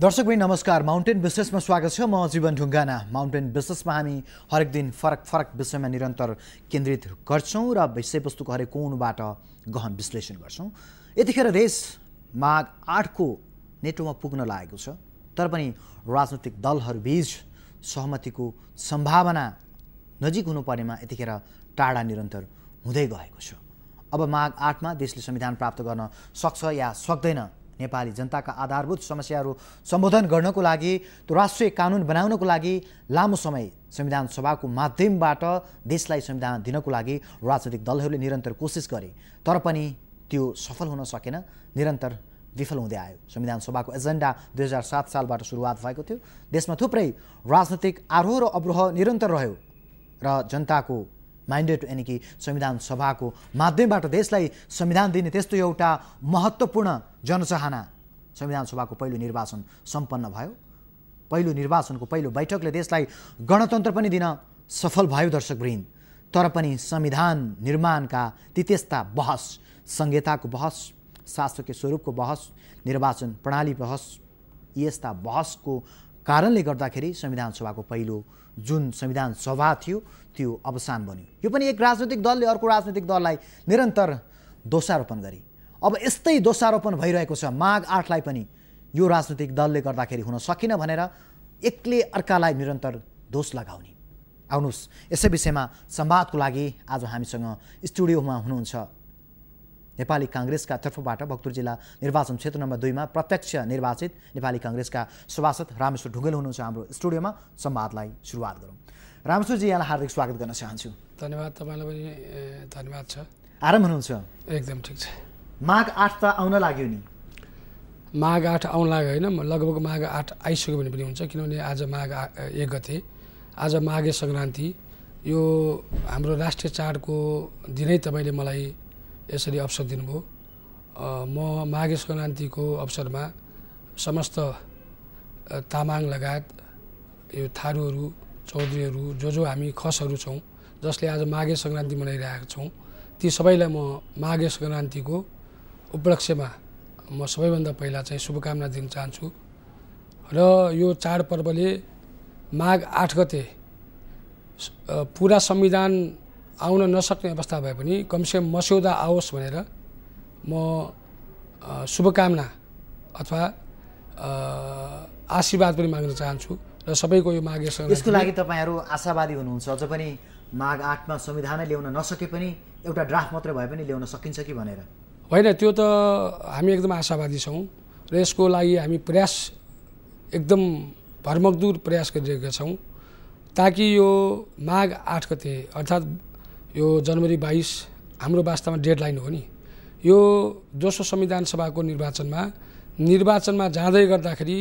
दर्शकवृन्द नमस्कार। माउन्टेन बिजनेसमा स्वागत छ। म जीवन ढुङ्गाना। माउन्टेन बिजनेसमा हामी हरेक दिन फरक विषयमा निरन्तर केन्द्रित गर्छौं र विषयवस्तुको हरेक कोणबाट गहन विश्लेषण गर्छौं। यतिखेर देश माघ 8 को नेटोमा पुग्न लागेको छ, तर पनि राजनीतिक दलहरूबीच सहमतिको सम्भावना नजिक हुनुपर्नेमा यतिखेर टाढा निरन्तर हुँदै गएको छ। अब माघ 8 मा देशले संविधान प्राप्त गर्न सक्छ या सक्दैन, नेपाली जनताका आधारभूत समस्याहरू सम्बोधन गर्नको लागि, त्यो राष्ट्रिय कानुन बनाउनको लागि लामो समय संविधान सभाको माध्यमबाट देशलाई संविधान दिनको लागि राजनीतिक दलहरूले निरन्तर कोसिस गरे, तर पनि त्यो सफल हुन सकेन, निरन्तर विफल हुँदै आयो। संविधान सभाको एजेन्डा 2007 सालबाट सुरुवात भएको थियो। देशमा थुप्रै राजनीतिक आरोह र अवरोह निरन्तर रह्यो र जनताको माइन्डेट यानी कि संविधान सभाको माध्यमबाट देशलाई संविधान दिने त्यस्तो एउटा महत्त्वपूर्ण जनचाहना संविधान सभाको पहिलो निर्वाचन सम्पन्न भयो। पहिलो निर्वाचनको पहिलो बैठकले देशलाई गणतन्त्र पनि दिन सफल भयो दर्शकवृन्द। तर पनि संविधान निर्माणका ती त्यस्ता बहस, संहिताको बहस, शासकीय स्वरूपको बहस, निर्वाचन प्रणाली बहस, यस्ता बहसको कारणले गर्दाखेरि संविधान सभाको पहिलो जुन संविधान सभा थियो त्यो अवसान बन्यो। यो पनि एक राजनीतिक दलले अर्को राजनीतिक दललाई निरन्तर दोषारोपण गरे। अब यस्तै दोषारोपण भइरहेको छ। माघ 8 लाई पनि यो राजनीतिक दलले गर्दाखेरि हुन सकिन भनेर एकले अर्कालाई निरन्तर दोष लगाउने। आउनुहोस् यसै विषयमा संवादको लागि आज हामीसँग स्टुडियोमा हुनुहुन्छ नेपाली कांग्रेसका तर्फबाट भक्तपुर जिल्ला निर्वाचन क्षेत्र नम्बर 2 मा प्रत्यक्ष निर्वाचित नेपाली कांग्रेसका सभासद रामेश्वर ढुङ्गेल हुनुहुन्छ हाम्रो स्टुडियोमा। संवादलाई सुरुवात गरौँ। रामेश्वरजी, यहाँलाई हार्दिक स्वागत गर्न चाहन्छु। धन्यवाद। तपाईलाई पनि धन्यवाद छ। आराम हुनुहुन्छ? एकदम ठिक छ। माघ 8 त आउन लाग्यो नि। माघ 8 आउन लाग्यो होइन, लगभग माघ 8 आइसक्यो भने पनि हुन्छ, किनभने आज माघ 1 गते, आज माघे सङ्क्रान्ति, यो हाम्रो राष्ट्रिय चाडको दिनै तपाईँले मलाई यसरी अवसर दिनुभयो। म माघे सङ्क्रान्तिको अवसरमा समस्त तामाङ लगायत यो थारूहरू, चौधरीहरू, जो हामी खसहरू छौँ, जसले आज माघे सङ्क्रान्ति मनाइरहेका छौँ, ती सबैलाई म माघे सङ्क्रान्तिको उपलक्ष्यमा म सबैभन्दा पहिला चाहिँ शुभकामना दिन चाहन्छु। र यो चाडपर्वले माघ 8 गते पुरा संविधान आउन नसक्ने अवस्था भए पनि कमसेकम मस्यौदा आओस् भनेर म शुभकामना अथवा आशीर्वाद पनि माग्न चाहन्छु र सबैको यो माघे सङ्क्रान्ति। यसको लागि तपाईँहरू आशावादी हुनुहुन्छ? अझ पनि माघ 8 मा संविधानै ल्याउन नसके पनि एउटा ड्राफ्ट मात्रै भए पनि ल्याउन सकिन्छ कि भनेर? होइन, त्यो त हामी एकदम आशावादी छौँ र यसको लागि हामी प्रयास एकदम भरमग्दुर प्रयास गरिरहेका छौँ, ताकि यो माघ 8 गते अर्थात् यो जनवरी 22 हाम्रो वास्तवमा डेडलाइन हो नि। यो दोस्रो संविधान सभाको निर्वाचनमा जाँदै गर्दाखेरि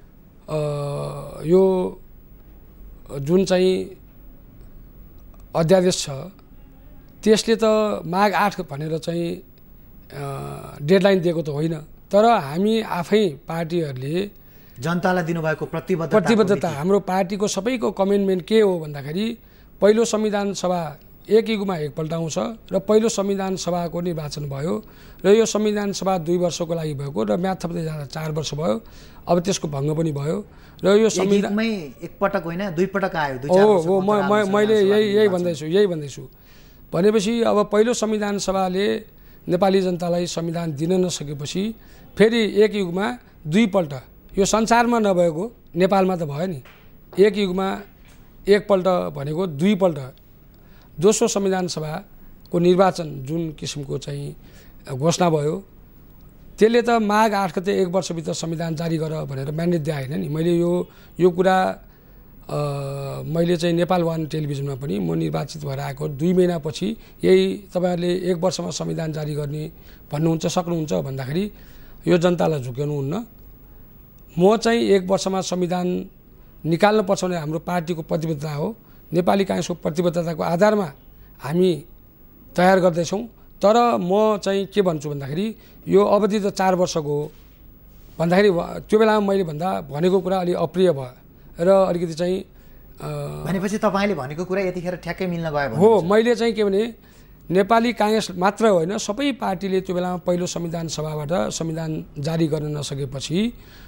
यो जुन चाहिँ अध्यादेश छ त्यसले त माघ 8 भनेर चाहिँ डेडलाइन दिएको त होइन, तर हामी आफै पार्टीहरूले जनतालाई दिनुभएको प्रतिबद्धता, हाम्रो पार्टीको सबैको कमिटमेन्ट के हो भन्दाखेरि पहिलो संविधान सभा एक युगमा एकपल्ट आउँछ र पहिलो संविधान सभाको निर्वाचन भयो र यो संविधान सभा 2 वर्षको लागि भएको र म्याद थप्दै जाँदा 4 वर्ष भयो। अब त्यसको भङ्ग पनि भयो र यो संविधानमै एकपटक होइन 2 पटक आयो। मैले यही भन्दैछु भनेपछि अब पहिलो संविधान सभाले नेपाली जनतालाई संविधान दिन नसकेपछि फेरि एक युगमा 2 पल्ट, यो संसारमा नभएको नेपालमा त भयो नि, एक युगमा एकपल्ट भनेको 2 पल्ट दोस्रो संविधान सभाको निर्वाचन जुन किसिमको चाहिँ घोषणा भयो, त्यसले त माघ 8 गते 1 वर्षभित्र संविधान जारी गर भनेर म्यान्डेट दिए होइन नि। मैले यो कुरा मैले चाहिँ नेपाल 1 टेलिभिजनमा पनि म निर्वाचित भएर आएको 2 महिनापछि यही तपाईँहरूले 1 वर्षमा संविधान जारी गर्ने भन्नुहुन्छ, सक्नुहुन्छ भन्दाखेरि यो जनतालाई झुक्याउनुहुन्न। म चाहिँ 1 वर्षमा संविधान निकाल्नुपर्छ भने हाम्रो पार्टीको प्रतिबद्धता हो। नेपाली कांग्रेसको प्रतिबद्धताको आधारमा हामी तयार गर्दैछौँ। तर म चाहिँ के भन्छु भन्दाखेरि यो अवधि त 4 वर्षको हो भन्दाखेरि त्यो बेलामा मैले भनेको कुरा अलि अप्रिय भयो र अलिकति चाहिँ भनेपछि तपाईँले भनेको कुरा यतिखेर ठ्याक्कै मिल्न गयो हो। मैले चाहिँ के भने नेपाली कांग्रेस मात्र होइन, सबै पार्टीले त्यो बेलामा पहिलो संविधान सभाबाट संविधान जारी गर्न नसकेपछि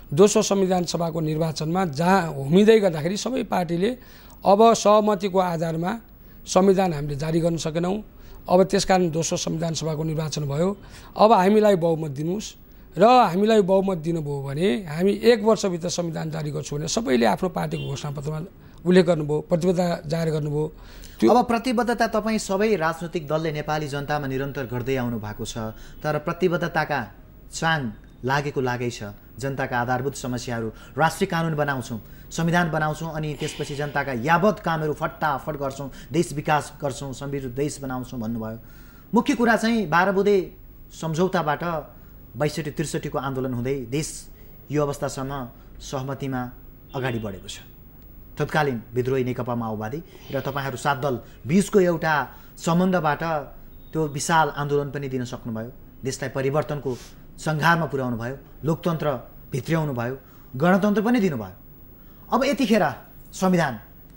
दोस्रो संविधान सभाको निर्वाचनमा जहाँ हुमिँदै गर्दाखेरि सबै पार्टीले अब सहमतिको आधारमा संविधान हामीले जारी गर्न सकेनौँ। अब त्यसकारण दोस्रो संविधान सभाको निर्वाचन भयो। अब हामीलाई बहुमत दिनुहोस् र हामीलाई बहुमत दिनुभयो भने हामी 1 वर्षभित्र संविधान जारी गर्छौँ भने सबैले आफ्नो पार्टीको घोषणापत्रमा उल्लेख गर्नुभयो, प्रतिबद्धता जाहेर गर्नुभयो। अब प्रतिबद्धता तपाईँ सबै राजनैतिक दलले नेपाली जनतामा निरन्तर गर्दै आउनु भएको छ, तर प्रतिबद्धताका चाङ लागेको लागै छ। जनताका आधारभूत समस्याहरू, राष्ट्रिय कानुन बनाउँछौँ, संविधान बनाउँछौँ अनि त्यसपछि जनताका यावत कामहरू फटाफट गर्छौँ, देश विकास गर्छौँ, समृद्ध देश बनाउँछौँ भन्नुभयो। मुख्य कुरा चाहिँ 12 बुँदे सम्झौताबाट 62-63 को आन्दोलन हुँदै देश यो अवस्थासम्म सहमतिमा अगाडि बढेको छ। तत्कालीन विद्रोही नेकपा माओवादी र तपाईँहरू 7 दल बीचको एउटा सम्बन्धबाट त्यो विशाल आन्दोलन पनि दिन सक्नुभयो, देशलाई परिवर्तनको सङ्घारमा पुर्याउनु भयो, लोकतन्त्र भित्र्याउनु भयो, गणतन्त्र पनि दिनुभयो। अब यतिखेर संविधान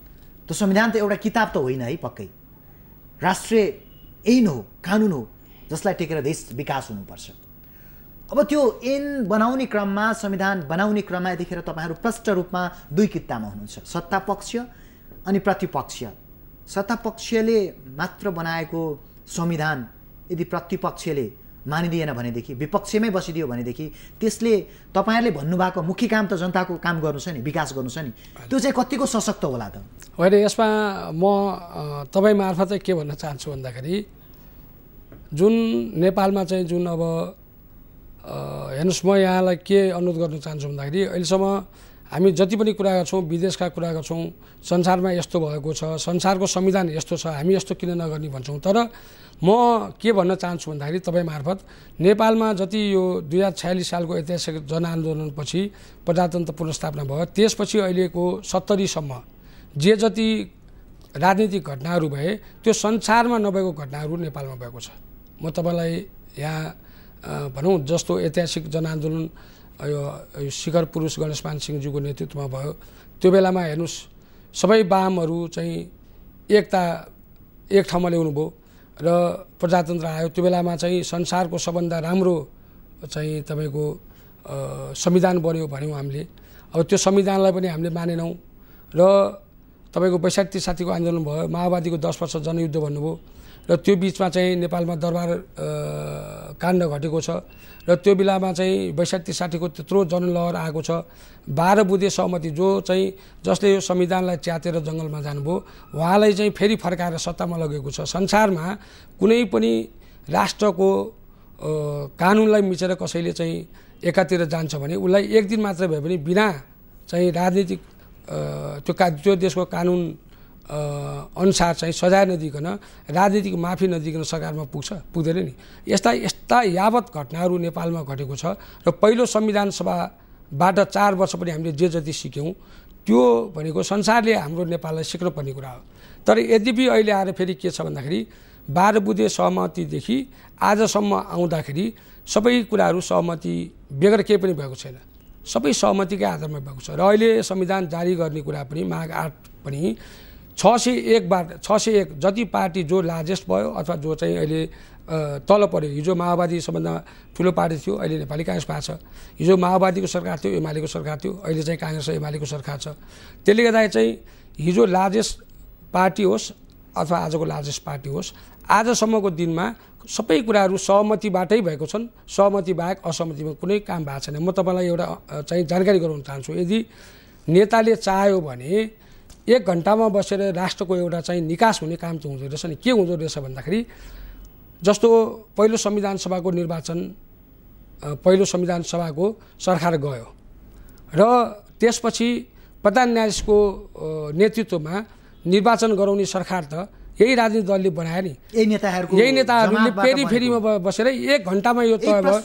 त एउटा किताब त होइन है, पक्कै राष्ट्रिय ऐन हो, कानुन हो, जसलाई टेकेर देश विकास हुनुपर्छ। अब त्यो ऐन बनाउने क्रममा, संविधान बनाउने क्रममा यतिखेर तपाईँहरू प्रष्ट रूपमा 2 कित्तामा हुनुहुन्छ, सत्तापक्ष अनि प्रतिपक्ष। सत्तापक्षले मात्र बनाएको संविधान यदि प्रतिपक्षले मानिदिएन भनेदेखि, विपक्षमै बसिदियो भनेदेखि त्यसले तपाईँहरूले भन्नुभएको मुख्य काम त जनताको काम गर्नु छ नि, विकास गर्नु छ नि, त्यो चाहिँ कतिको सशक्त होला त? होइन, यसमा म तपाईँ मार्फत के भन्न चाहन्छु भन्दाखेरि जुन नेपालमा चाहिँ जुन अब हेर्नुहोस्, म यहाँलाई के अनुरोध गर्न चाहन्छु भन्दाखेरि अहिलेसम्म हामी जति पनि कुरा गर्छौँ, विदेशका कुरा गर्छौँ, संसारमा यस्तो भएको छ, संसारको संविधान यस्तो छ, हामी यस्तो किन नगर्ने भन्छौँ। तर म के भन्न चाहन्छु भन्दाखेरि तपाईँ मार्फत नेपालमा जति यो 2046 सालको ऐतिहासिक जनआन्दोलनपछि प्रजातन्त्र पुनर्स्थापना भयो, त्यसपछि अहिलेको 70सम्म जे जति राजनीतिक घटनाहरू भए त्यो संसारमा नभएको घटनाहरू नेपालमा भएको छ। म तपाईँलाई यहाँ भनौँ जस्तो ऐतिहासिक जनआन्दोलन यो शिखर पुरुष गणेशमान सिंहज्यूको नेतृत्वमा भयो, त्यो बेलामा हेर्नुहोस् सबै वामहरू चाहिँ एक ठाउँमा ल्याउनु भयो र प्रजातन्त्र आयो। त्यो बेलामा चाहिँ संसारको सबभन्दा राम्रो चाहिँ तपाईँको संविधान बन्यो भन्यौँ हामीले। अब त्यो संविधानलाई पनि हामीले मानेनौँ र तपाईँको 62-63 को आन्दोलन भयो, माओवादीको 10 वर्ष जनयुद्ध भन्नुभयो र त्यो बिचमा चाहिँ नेपालमा दरबार काण्ड घटेको छ र त्यो बेलामा चाहिँ 62-60 को त्यत्रो जनलहर आएको छ। 12 बुँदे सहमति जसले यो संविधानलाई च्यातेर जङ्गलमा जानुभयो, उहाँलाई चाहिँ फेरि फर्काएर सत्तामा लगेको छ। संसारमा कुनै पनि राष्ट्रको कानुनलाई मिचेर कसैले चाहिँ एकातिर जान्छ भने उसलाई एक दिन मात्र भए पनि बिना चाहिँ राजनीतिक त्यो देशको कानुन अनुसार चाहिँ सजाय नदिकन, राजनीतिक माफी नदिकन सरकारमा पुग्दैन नि। यस्ता यावत घटनाहरू नेपालमा घटेको छ र पहिलो संविधान सभाबाट 4 वर्ष पनि हामीले जे जति सिक्यौँ त्यो भनेको संसारले हाम्रो नेपाललाई सिक्नुपर्ने कुरा हो। तर यद्यपि अहिले आएर फेरि के छ भन्दाखेरि 12 बुँदे सहमतिदेखि आजसम्म आउँदाखेरि सबै कुराहरू सहमति बेगर केही पनि भएको छैन, सबै सहमतिकै आधारमा भएको छ। र अहिले संविधान जारी गर्ने कुरा पनि माघ 8 पनि 601 जति पार्टी जो लार्जेस्ट भयो अथवा जो चाहिँ अहिले तल पर्यो, हिजो माओवादी सबभन्दा ठुलो पार्टी थियो, अहिले नेपाली काङ्ग्रेस भएको छ। हिजो माओवादीको सरकार थियो, एमालेको सरकार थियो, अहिले चाहिँ काङ्ग्रेस र एमालेको सरकार छ। त्यसले गर्दा चाहिँ हिजो लार्जेस्ट पार्टी होस् अथवा आजको लार्जेस्ट पार्टी होस्, आजसम्मको दिनमा सबै कुराहरू सहमतिबाटै भएको छन्। सहमति बाहेक असहमतिमा कुनै काम भएको छैन। म तपाईँलाई एउटा चाहिँ जानकारी गराउन चाहन्छु, यदि नेताले चाह्यो भने 1 घन्टामा बसेर राष्ट्रको एउटा चाहिँ निकास हुने काम चाहिँ हुँदो रहेछ नि। के हुँदो रहेछ भन्दाखेरि जस्तो पहिलो संविधान सभाको निर्वाचन, पहिलो संविधान सभाको सरकार गयो र त्यसपछि प्रधान न्यायाधीशको नेतृत्वमा निर्वाचन गराउने सरकार त यही राजनीतिक दलले बनायो नि। यही नेताहरूले फेरिमा बसेर 1 घन्टामा यो तय भयो।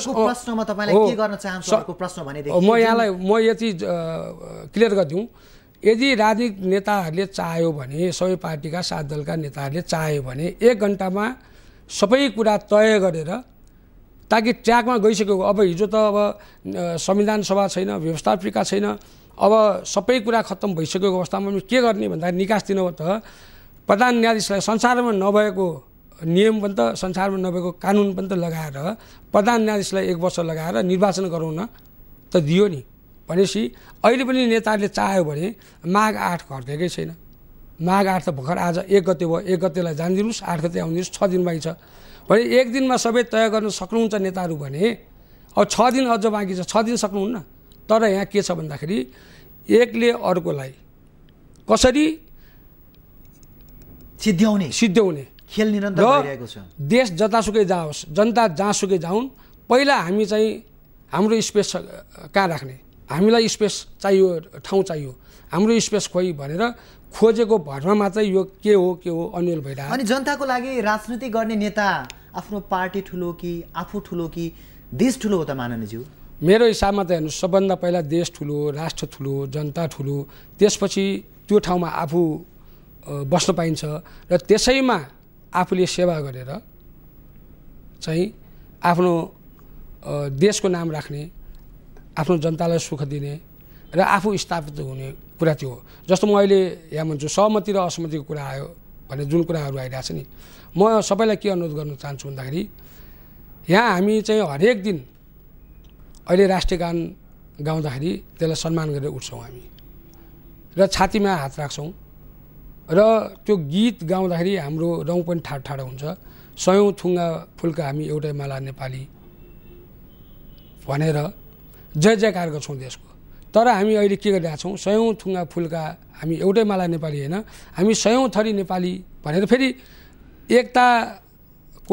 म यति क्लियर गरिदिउँ, यदि राजनीतिक नेताहरूले चाह्यो भने, सबै पार्टीका 7 दलका नेताहरूले चाह्यो भने 1 घन्टामा सबै कुरा तय गरेर, ताकि ट्र्याकमा गइसक्यो। अब हिजो त अब संविधान सभा छैन, व्यवस्थापिका छैन, अब सबै कुरा खत्तम भइसकेको अवस्थामा के गर्ने भन्दा निकास दिन हो त प्रधान न्यायाधीशलाई संसारमा नभएको नियम पनि त, संसारमा नभएको कानुन पनि त लगाएर प्रधान न्यायाधीशलाई 1 वर्ष लगाएर निर्वाचन गराउन त दियो नि। भनेपछि अहिले पनि नेताहरूले चाह्यो भने माघ 8 घटेकै छैन। माघ 8 त भर्खर आज 1 गते भयो, 1 गतेलाई जानिदिनुहोस्, 8 गते आउनुहोस्, 6 दिन बाँकी छ भने 1 दिनमा सबै तय गर्न सक्नुहुन्छ नेताहरू भने अब 6 दिन अझ बाँकी छ, 6 दिन सक्नुहुन्न। तर यहाँ के छ भन्दाखेरि एकले अर्कोलाई कसरी सिद्ध्याउने खेल निरन्तर भइरहेको छ। देश जतासुकै जाओस्, जनता जहाँसुकै जाउन्, पहिला हामी चाहिँ हाम्रो स्पेस कहाँ राख्ने, हामीलाई स्पेस चाहियो, ठाउँ चाहियो, हाम्रो स्पेस खोइ भनेर खोजेको भरमा मात्रै यो के हो अन्यल भइरहेको। अनि जनताको लागि राजनीति गर्ने नेता आफ्नो पार्टी ठुलो कि आफू ठुलो कि देश ठुलो हो त माननीयज्यू? मेरो हिसाबमा त हेर्नुहोस्, सबभन्दा पहिला देश ठुलो, राष्ट्र ठुलो, जनता ठुलो, त्यसपछि त्यो ठाउँमा आफू बस्न पाइन्छ र त्यसैमा आफूले सेवा गरेर चाहिँ आफ्नो देशको नाम राख्ने, आफ्नो जनतालाई सुख दिने र आफू स्थापित हुने कुरा त्यो हो। जस्तो म अहिले यहाँ भन्छु सहमति र असहमतिको कुरा आयो भने जुन कुराहरू आइरहेको छ नि, म सबैलाई के अनुरोध गर्न चाहन्छु भन्दाखेरि यहाँ हामी चाहिँ हरेक दिन अहिले राष्ट्रिय गान गाउँदाखेरि त्यसलाई सम्मान गरेर उठ्छौँ हामी र छातीमा हात राख्छौँ र त्यो गीत गाउँदाखेरि हाम्रो रौँ पनि ठाडो हुन्छ। 100औं थुङ्गा फुलका हामी एउटै माला नेपाली भनेर जय जयकार गर्छौँ देशको। तर हामी अहिले के गरिरहेका छौँ, 100औं थुङ्गा फुलका हामी एउटै माला नेपाली होइन, हामी 100औं थरी नेपाली भनेर फेरि एकताको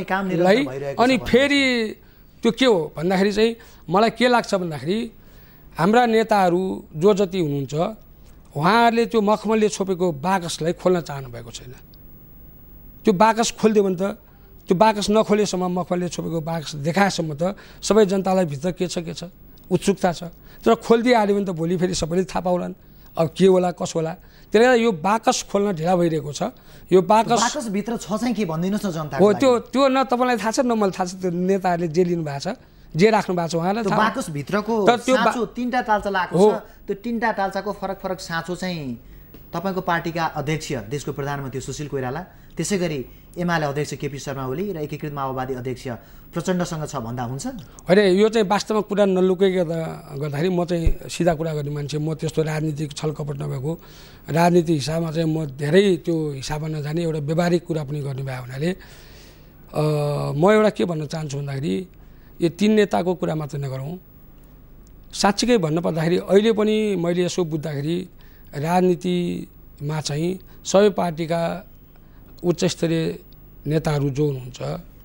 अनि फेरि त्यो के हो भन्दाखेरि चाहिँ मलाई के लाग्छ भन्दाखेरि हाम्रा नेताहरू जो जति हुनुहुन्छ उहाँहरूले त्यो मखमलले छोपेको बाकसलाई खोल्न चाहनु भएको छैन। त्यो बाकस खोलिदियो भने त, त्यो बाकस नखोलेसम्म, मखमलले छोपेको बाकस देखाएसम्म त सबै जनतालाई भित्र के छ उत्सुकता छ। तर खोलिदिइहाल्यो भने त भोलि फेरि सबैले थाहा पाउलान् अब के होला कसो होला। त्यसले गर्दा यो बाकस खोल्न ढिला भइरहेको छ। यो बाकसभित्र छ चाहिँ के भनिदिनुहोस् न जनतालाई। हो त्यो न तपाईँलाई थाहा छ न मलाई थाहा छ, त्यो नेताहरूले जे लिनु भएको छ, जे राख्नु भएको छ उहाँलाई थाहा। बाकसभित्रको साँचो 3टा टाल्चा लागेको छ, त्यो 3टा टाल्चाको फरक साँचो चाहिँ तपाईँको पार्टीका अध्यक्ष देशको प्रधानमन्त्री सुशील कोइराला, त्यसै गरी एमाले अध्यक्ष केपी शर्मा ओली र एकीकृत माओवादी अध्यक्ष प्रचण्डसँग छ भन्दा हुन्छ? होइन, यो चाहिँ वास्तवमा कुरा नलुकै गर्दाखेरि म चाहिँ सिधा कुरा गर्ने मान्छे, म त्यस्तो राजनीतिक छलकपट नभएको, राजनीति हिसाबमा चाहिँ म धेरै त्यो हिसाबमा नजाने एउटा व्यवहारिक कुरा पनि गर्ने भयो हुनाले म एउटा के भन्न चाहन्छु भन्दाखेरि यो 3 नेताको कुरा मात्र नगरौँ। साँच्चीकै भन्नुपर्दाखेरि अहिले पनि मैले यसो बुझ्दाखेरि राजनीतिमा चाहिँ सबै पार्टीका उच्चस्तरीय नेताहरू जो हुनुहुन्छ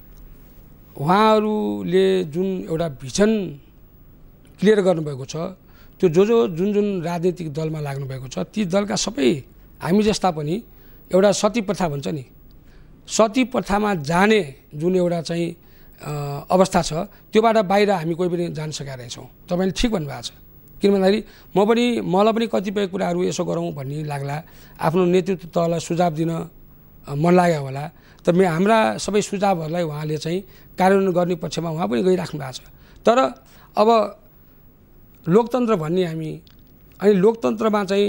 उहाँहरूले जुन एउटा भिजन क्लियर गर्नुभएको छ, त्यो जुन राजनीतिक दलमा लाग्नुभएको छ, ती दलका सबै हामी जस्ता पनि एउटा सती प्रथा भन्छ नि, सती प्रथामा जाने जुन एउटा चाहिँ अवस्था छ, त्योबाट बाहिर हामी कोही पनि जान सकेका रहेछौँ। तपाईँले ठिक भन्नुभएको छ। किन भन्दाखेरि मलाई पनि कतिपय कुराहरू यसो गरौँ भन्ने लाग्ला, आफ्नो नेतृत्व तहलाई सुझाव दिन मन लाग्यो होला, तर हाम्रा सबै सुझावहरूलाई उहाँले चाहिँ कार्यान्वयन गर्ने पक्षमा उहाँ पनि गइराख्नु भएको छ। तर अब लोकतन्त्र भन्ने हामी, अनि लोकतन्त्रमा चाहिँ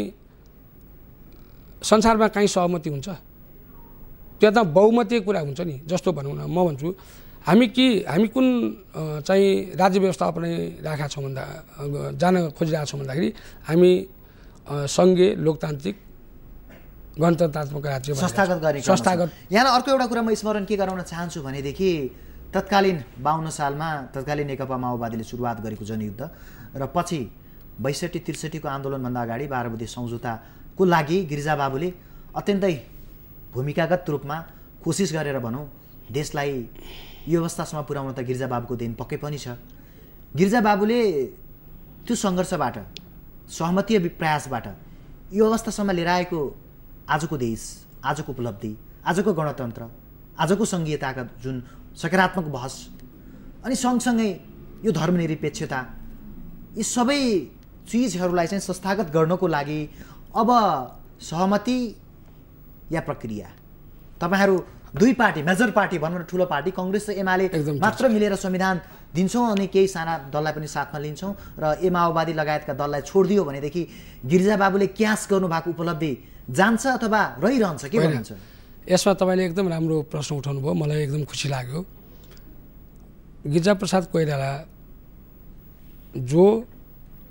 संसारमा कहीँ सहमति हुन्छ? त्यो त बहुमतीय कुरा हुन्छ नि। जस्तो भनौँ न, म भन्छु हामी कुन चाहिँ राज्य व्यवस्था अपनाइरहेका छौँ भन्दा जान खोजिरहेका छौँ भन्दाखेरि हामी सङ्घीय लोकतान्त्रिक गणतन्त्रात्मक राज्य संस्थागत। यहाँ अर्को एउटा कुरा म स्मरण के गराउन चाहन्छु भनेदेखि तत्कालीन 52 सालमा तत्कालीन नेकपा माओवादीले सुरुवात गरेको जनयुद्ध र पछि 62-63 को आन्दोलनभन्दा अगाडि 12 बुँदे सम्झौताको लागि गिरिजाबाबुले अत्यन्तै भूमिकागत रूपमा कोसिस गरेर भनौँ देशलाई यो अवस्थासम्म पुर्याउन त गिरिजाबाबुको देन पक्कै पनि छ। गिरिजाबाबुले त्यो सङ्घर्षबाट, सहमतीय प्रयासबाट यो अवस्थासम्म लिएर आएको आजको देश, आजको उपलब्धि, आजको गणतन्त्र, आजको सङ्घीयताका जुन सकारात्मक बहस अनि सँगसँगै यो धर्मनिरपेक्षता, यी सबै चिजहरूलाई चाहिँ संस्थागत गर्नको लागि अब सहमति या प्रक्रिया, तपाईँहरू 2 पार्टी, मेजर पार्टी भनौँ न, ठुलो पार्टी काङ्ग्रेस र एमाले मात्र मिलेर संविधान दिन्छौँ अनि केही साना दललाई पनि साथमा लिन्छौँ र माओवादी लगायतका दललाई छोडिदियो भनेदेखि गिरिजाबाबुले क्यास गर्नुभएको उपलब्धि जान्छ अथवा रहिरहन्छ, के भन्छ? यसमा तपाईँले एकदम राम्रो प्रश्न उठाउनु भयो, मलाई एकदम खुसी लाग्यो। गिरिजाप्रसाद कोइराला जो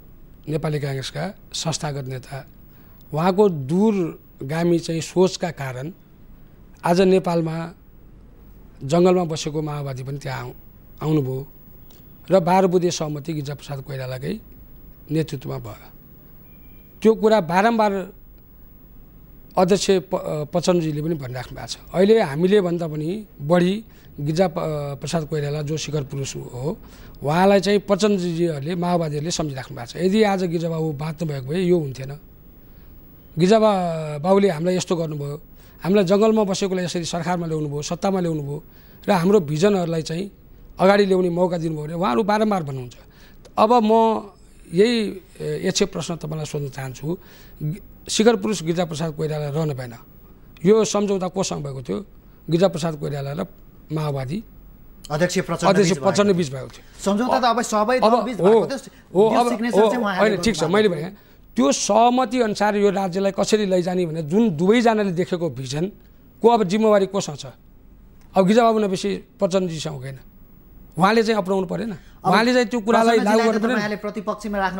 नेपाली काङ्ग्रेसका संस्थागत नेता उहाँको दूरगामी चाहिँ सोचका कारण आज नेपालमा जङ्गलमा बसेको माओवादी पनि त्यहाँ आउनुभयो र 12 बुँदे सहमति गिरिजाप्रसाद कोइरालाकै नेतृत्वमा भयो। त्यो कुरा बारम्बार अध्यक्ष पचनजीले पनि भनिराख्नु भएको छ। अहिले हामीले भन्दा पनि बढी गिरिजाप्रसाद कोइराला जो शिखर पुरुष हो उहाँलाई चाहिँ पचनजीहरूले माओवादीहरूले सम्झिराख्नु भएको छ। यदि आज गिरिजाबाबु बाँच्नु भएको भए यो हुन्थेन। गिरिजाबाबुले हामीलाई यस्तो गर्नुभयो, हामीलाई जङ्गलमा बसेकोलाई यसरी सरकारमा ल्याउनु भयो, सत्तामा ल्याउनु भयो र हाम्रो भिजनहरूलाई चाहिँ अगाडि ल्याउने मौका दिनुभयो भने उहाँहरू बारम्बार भन्नुहुन्छ। अब म यही यक्षे प्रश्न तपाईँलाई सोध्न चाहन्छु, शिखर पुरुष गिरिजाप्रसाद कोइराला रहन भएन, यो सम्झौता कोसँग भएको थियो? गिरिजाप्रसाद कोइराला र माओवादी अध्यक्ष पचन बीच भएको थियो। सम्झौता त अब सबै बीच भएको थियो। होइन, ठिक छ, मैले भने त्यो सहमति अनुसार यो राज्यलाई कसरी लैजाने भने जुन दुवैजनाले देखेको भिजनको अब जिम्मेवारी कोसँग छ? अब गिरिजाबाबु नभएपछि पचनजीसँग होइन, उहाँले चाहिँ अपनाउनु परेन। उहाँले चाहिँ त्यो कुरालाई लागू गर्नु परेन। प्रतिपक्षमा राख्नु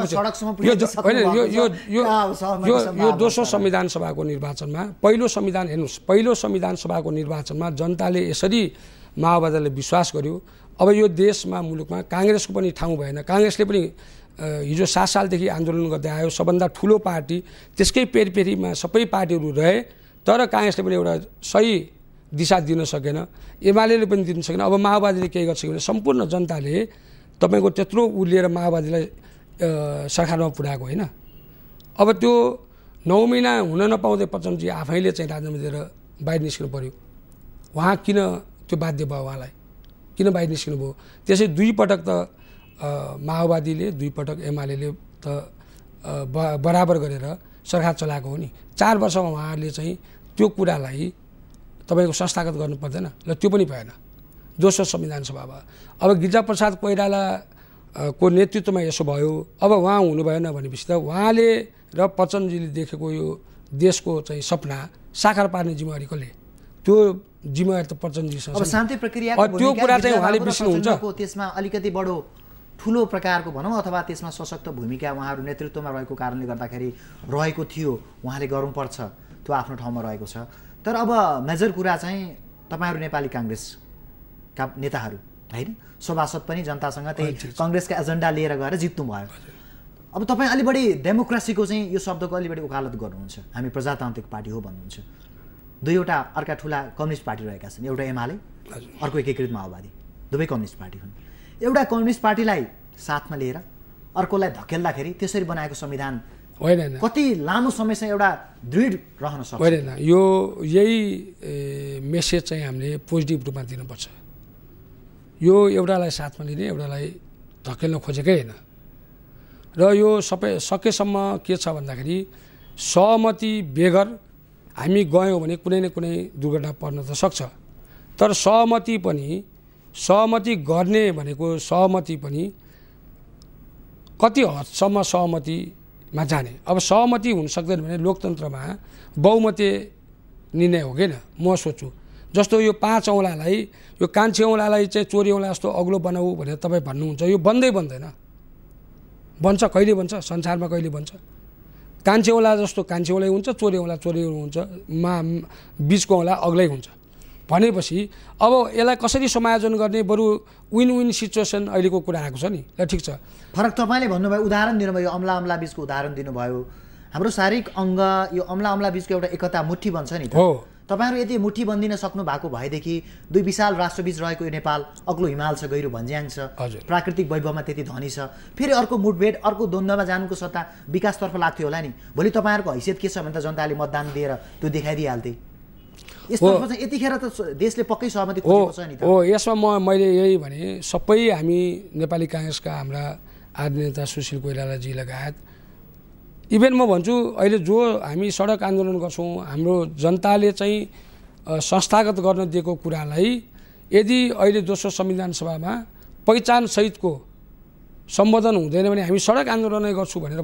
यो दोस्रो संविधान सभाको निर्वाचनमा पहिलो संविधान सभाको निर्वाचनमा जनताले यसरी माओवादीलाई विश्वास गर्यो। अब यो देशमा मुलुकमा काङ्ग्रेसको पनि ठाउँ भएन। काङ्ग्रेसले पनि हिजो 7 सालदेखि आन्दोलन गर्दै आयो, सबभन्दा ठुलो पार्टी, त्यसकै पेरिपेरीमा सबै पार्टीहरू रहे, तर काङ्ग्रेसले पनि एउटा सही दिशा दिन सकेन, एमाले पनि दिन सकेन। अब माओवादीले के गर्छ भने सम्पूर्ण जनताले तपाईँको त्यत्रो उलिएर माओवादीलाई सरकारमा पुर्याएको होइन। अब त्यो 9 महिना हुन नपाउँदै पचनजी आफैले चाहिँ राजीनामा दिएर बाहिर निस्किनु पर्यो। उहाँ किन त्यो बाध्य भयो? उहाँलाई किन बाहिर निस्किनु भयो? त्यसै 2 पटक त माओवादीले 2 पटक एमाले त बराबर गरेर सरकार चलाएको हो नि। 4 वर्षमा उहाँहरूले चाहिँ त्यो कुरालाई तपाईँको संस्थागत गर्नु पर्दैन ल, त्यो पनि भएन। दोस्रो संविधान सभा भयो। अब गिरिजाप्रसाद कोइरालाको नेतृत्वमा यसो भयो। अब उहाँ हुनु भएन भनेपछि त उहाँले र पचनजीले देखेको यो देशको चाहिँ सपना साकार पार्ने जिम्मेवारी कसले? त्यो जिम्मेवारी त पचनजीसँग। अब शान्ति प्रक्रियाको त्यो कुरा चाहिँ उहाँले बिर्सिनुहुन्छ। त्यसमा अलिकति बडो ठुलो प्रकारको भनौँ अथवा त्यसमा सशक्त भूमिका उहाँहरू नेतृत्वमा रहेको कारणले गर्दाखेरि रहेको थियो, उहाँले गर्नुपर्छ, त्यो आफ्नो ठाउँमा रहेको छ। तर अब मेजर कुरा चाहिँ तपाईँहरू नेपाली काङ्ग्रेसका नेताहरू होइन, सभासद पनि जनतासँग त्यही कङ्ग्रेसका एजेन्डा लिएर गएर जित्नु भयो। अब तपाईँ अलि बढी डेमोक्रेसीको चाहिँ यो शब्दको अलि बढी वकालत गर्नुहुन्छ। हामी प्रजातान्त्रिक पार्टी हो भन्नुहुन्छ। 2वटा अर्का ठुला कम्युनिस्ट पार्टी रहेका छन्, एउटा एमाले, अर्को एकीकृत माओवादी, दुवै कम्युनिस्ट पार्टी हुन्। एउटा कम्युनिस्ट पार्टीलाई साथमा लिएर अर्कोलाई धकेल्दाखेरि त्यसरी बनाएको संविधान होइन, कति लामो समयसम्म एउटा दृढ रहन सक्छ? होइन, यो यही मेसेज चाहिँ हामीले पोजिटिभ रूपमा दिनुपर्छ। यो एउटालाई साथमा लिने, एउटालाई धकेल्न खोजेकै होइन। र यो सकेसम्म के छ भन्दाखेरि सहमति बेगर हामी गयौँ भने कुनै न कुनै दुर्घटना पर्न त सक्छ। तर सहमति गर्ने भनेको सहमति पनि कति हदसम्म सहमतिमा जाने। अब सहमति हुन सक्दैन भने लोकतन्त्रमा बहुमते निर्णय हो किन म सोच्छु। जस्तो यो 5 औँलालाई, यो कान्छी औँलालाई चाहिँ चोरी औँला जस्तो अग्लो बनाऊ भनेर तपाईँ भन्नुहुन्छ, यो बन्दैन। बन्छ कहिले बन्छ? संसारमा कहिले बन्छ? कान्छी औँला जस्तो कान्छी औँलै हुन्छ, चोरी औँला हुन्छ, बिचको औँला अग्लै हुन्छ भनेपछि अब यसलाई कसरी समायोजन गर्ने? बरु विन विन सिचुएसन अहिलेको कुरा आएको छ नि। ल ठिक छ, फरक तपाईँले भन्नुभयो, उदाहरण दिनुभयो, अम्ला बिचको उदाहरण दिनुभयो। हाम्रो शारीरिक अङ्ग यो अम्ला बिचको एउटा एकता मुठी बन्छ नि त। हो, तपाईँहरू यदि मुठी बन्दिन सक्नु भएको भएदेखि 2 विशाल राष्ट्रबीच रहेको यो नेपाल, अग्लो हिमाल छ, गहिरो भन्ज्याङ छ, प्राकृतिक वैभवमा त्यति धनी छ, फेरि अर्को मुठभेड, अर्को द्वन्द्वमा जानुको सट्टा विकासतर्फ लाग्थ्यो होला नि। भोलि तपाईँहरूको हैसियत के छ भने त जनताले मतदान दिएर त्यो देखाइदिइहाल्थे। यस्तोमा चाहिँ यतिखेर त देशले पक्कै सहमति खोजेको छ नि त। हो, यसमा मैले यही भने सबै हामी नेपाली काङ्ग्रेसका हाम्रा आदि नेता सुशील कोइरालाजी लगायत, इभेन म भन्छु अहिले जो हामी सडक आन्दोलन गर्छौँ, हाम्रो जनताले चाहिँ संस्थागत गर्न दिएको कुरालाई यदि अहिले दोस्रो संविधान सभामा पहिचान सहितको सम्बोधन हुँदैन भने हामी सडक आन्दोलन गर्छु भनेर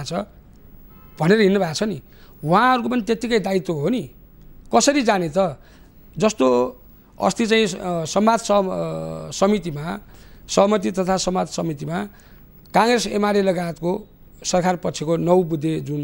भनेर हिँड्नु भएको छ नि। उहाँहरूको पनि त्यत्तिकै दायित्व हो नि। कसरी जाने त? जस्तो अस्ति चाहिँ सहमति तथा समाज समितिमा काङ्ग्रेस एमाले लगायतको सरकार पक्षको 9 बुँदे जुन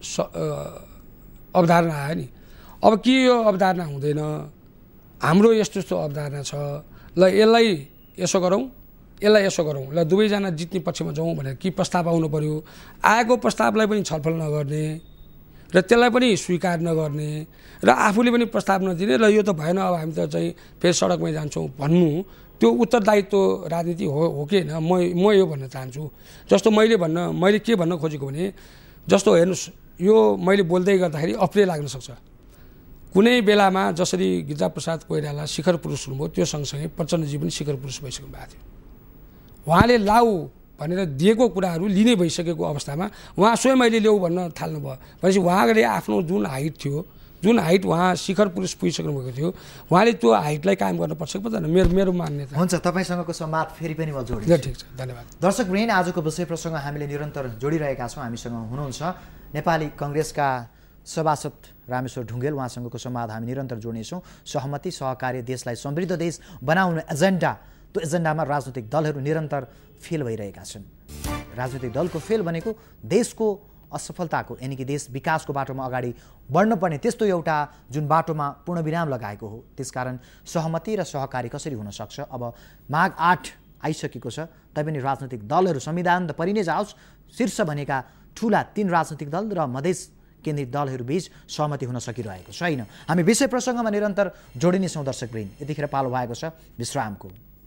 अवधारणा आयो नि, अब के यो अवधारणा हुँदैन, हाम्रो यस्तो यस्तो अवधारणा छ, ल यसलाई यसो गरौँ, यसलाई यसो गरौँ, ल दुवैजना जित्ने पक्षमा जाउँ भनेर कि प्रस्ताव आउनु पर्यो। आएको प्रस्तावलाई पनि छलफल नगर्ने र त्यसलाई पनि स्वीकार नगर्ने र आफूले पनि प्रस्ताव नदिने, र यो त भएन अब हामी त चाहिँ फेरि सडकमै जान्छौँ भन्नु, त्यो उत्तरदायित्व राजनीति हो कि होइन? म यो भन्न चाहन्छु। जस्तो मैले के भन्न खोजेको भने, जस्तो हेर्नुहोस्, यो मैले बोल्दै गर्दाखेरि अप्रिय लाग्न सक्छ। कुनै बेलामा जसरी गिरिजाप्रसाद कोइराला शिखर पुरुष हुनुभयो, त्यो सँगसँगै प्रचण्डजी पनि शिखर पुरुष भइसक्नु भएको थियो। उहाँले लाऊ भनेर दिएको कुराहरू लिने भइसकेको अवस्थामा उहाँ स्वयं अहिले ल्याऊ भन्न थाल्नुभयो भनेपछि उहाँले आफ्नो जुन हाइट थियो, जुन हाइट उहाँ शिखर पुरुष पुगिसक्नु भएको थियो, उहाँले त्यो हाइटलाई कायम गर्नुपर्छ कि पर्दैन, मेरो मान्यता। हुन्छ, तपाईँसँगको संवाद फेरि पनि म जोड्छु। ठिक छ, धन्यवाद। दर्शकवृन्द, आजको विषय प्रसङ्ग हामीले निरन्तर जोडिरहेका छौँ। हामीसँग हुनुहुन्छ नेपाली कङ्ग्रेसका सभासद रामेश्वर ढुङ्गेल, उहाँसँगको संवाद हामी निरन्तर जोड्नेछौँ। सहमति, सहकार्य, देशलाई समृद्ध देश बनाउने एजेन्डा, त्यो एजेन्डामा राजनैतिक दलहरू निरन्तर फेल भइरहेका छन्। राजनैतिक दलको फेल भनेको देशको असफलताको, यानि कि देश विकासको बाटोमा अगाडि बढ्नुपर्ने त्यस्तो एउटा जुन बाटोमा पूर्णविराम लगाएको हो। त्यसकारण सहमति र सहकारी कसरी हुन सक्छ? अब माघ 8 आइसकेको छ, तैपनि राजनैतिक दलहरू, संविधान त परि नै जाओस्, शीर्ष भनेका ठुला 3 राजनैतिक दल र मधेस केन्द्रित दलहरू बीच सहमति हुन सकिरहेको छैन। हामी विषय प्रसङ्गमा निरन्तर जोडिनेछौँ। दर्शकवृन्द, यतिखेर पालो भएको छ विश्रामको।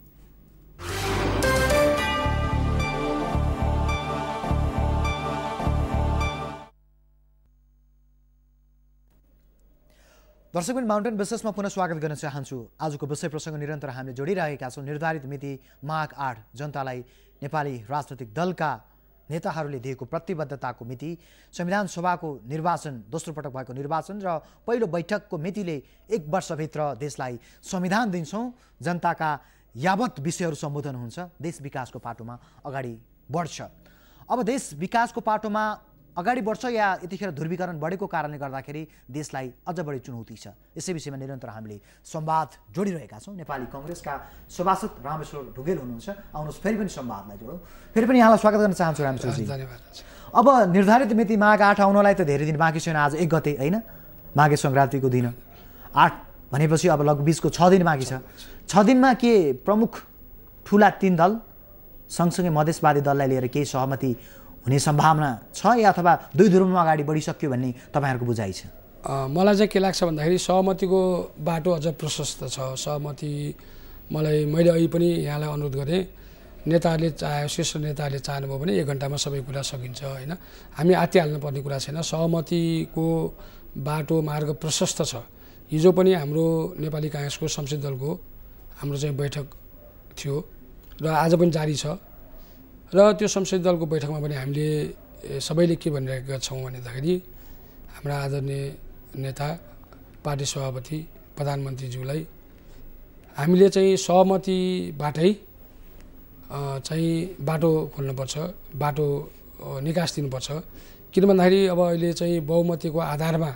दर्शकवृन्द, माउन्टेन बिजनेसमा पुनः स्वागत गर्न चाहन्छु। आजको विषय प्रसङ्ग निरन्तर हामीले जोडिरहेका छौँ। निर्धारित मिति माघ 8 जनतालाई नेपाली राजनैतिक दलका नेताहरूले दिएको प्रतिबद्धताको मिति, संविधान सभाको निर्वाचन, दोस्रो पटक भएको निर्वाचन र पहिलो बैठकको मितिले 1 वर्षभित्र देशलाई संविधान दिन्छौँ, जनताका यावत विषयहरू सम्बोधन हुन्छ, देश विकासको पाटोमा अगाडि बढ्छ। अब देश विकासको पाटोमा अगाडि बढ्छ या यतिखेर ध्रुवीकरण बढेको कारणले गर्दाखेरि देशलाई अझ बढी चुनौती छ? यसै विषयमा निरन्तर हामीले संवाद जोडिरहेका छौँ। नेपाली कङ्ग्रेसका सभासद रामेश्वर ढुङ्गेल हुनुहुन्छ। आउनुहोस्, फेरि पनि संवादलाई जोडौँ। फेरि पनि यहाँलाई स्वागत गर्न चाहन्छु रामेश्वरजी। धन्यवाद। अब निर्धारित मिति माघ 8 आउनलाई त धेरै दिन बाँकी छैन। आज 1 गते होइन, माघे सङ्क्रान्तिको दिन 8 भनेपछि अब लगभग 20को 6 दिन बाँकी छ। 6 दिनमा के प्रमुख ठुला 3 दल सँगसँगै मधेसवादी दललाई लिएर केही सहमति हुने सम्भावना छ या अथवा दुई ध्रुवमा अगाडि बढिसक्यो भन्ने तपाईँहरूको बुझाइ छ? मलाई चाहिँ के लाग्छ भन्दाखेरि सहमतिको बाटो अझ प्रशस्त छ। सहमति मैले अहिले पनि यहाँलाई अनुरोध गरेँ, नेताहरूले चाहे, शीर्ष नेताहरूले चाहनुभयो भने 1 घन्टामा सबै कुरा सकिन्छ होइन। हामी आत्तिहाल्नु पर्ने कुरा छैन। सहमतिको बाटो मार्ग प्रशस्त छ। हिजो पनि हाम्रो नेपाली काङ्ग्रेसको संसदीय दलको हाम्रो चाहिँ बैठक थियो र आज पनि जारी छ। र त्यो संसदीय दलको बैठकमा पनि हामीले सबैले के भनिरहेका छौँ भन्दाखेरि, हाम्रा आदरणीय नेता, पार्टी सभापति, प्रधानमन्त्रीज्यूलाई हामीले चाहिँ सहमतिबाटै चाहिँ बाटो खोल्नुपर्छ, बाटो निकास दिनुपर्छ। किन भन्दाखेरि अब अहिले चाहिँ बहुमतिको आधारमा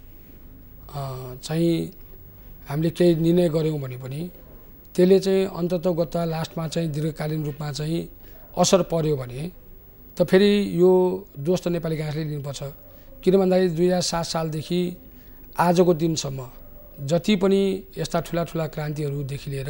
चाहिँ हामीले केही निर्णय गऱ्यौँ भने पनि त्यसले चाहिँ अन्ततोगत लास्टमा चाहिँ दीर्घकालीन रूपमा चाहिँ असर पर्यो भने त फेरि यो दोष त नेपाली काङ्ग्रेसले लिनुपर्छ। किन भन्दाखेरि 2007 सालदेखि आजको दिनसम्म जति पनि यस्ता ठुला ठुला क्रान्तिहरूदेखि लिएर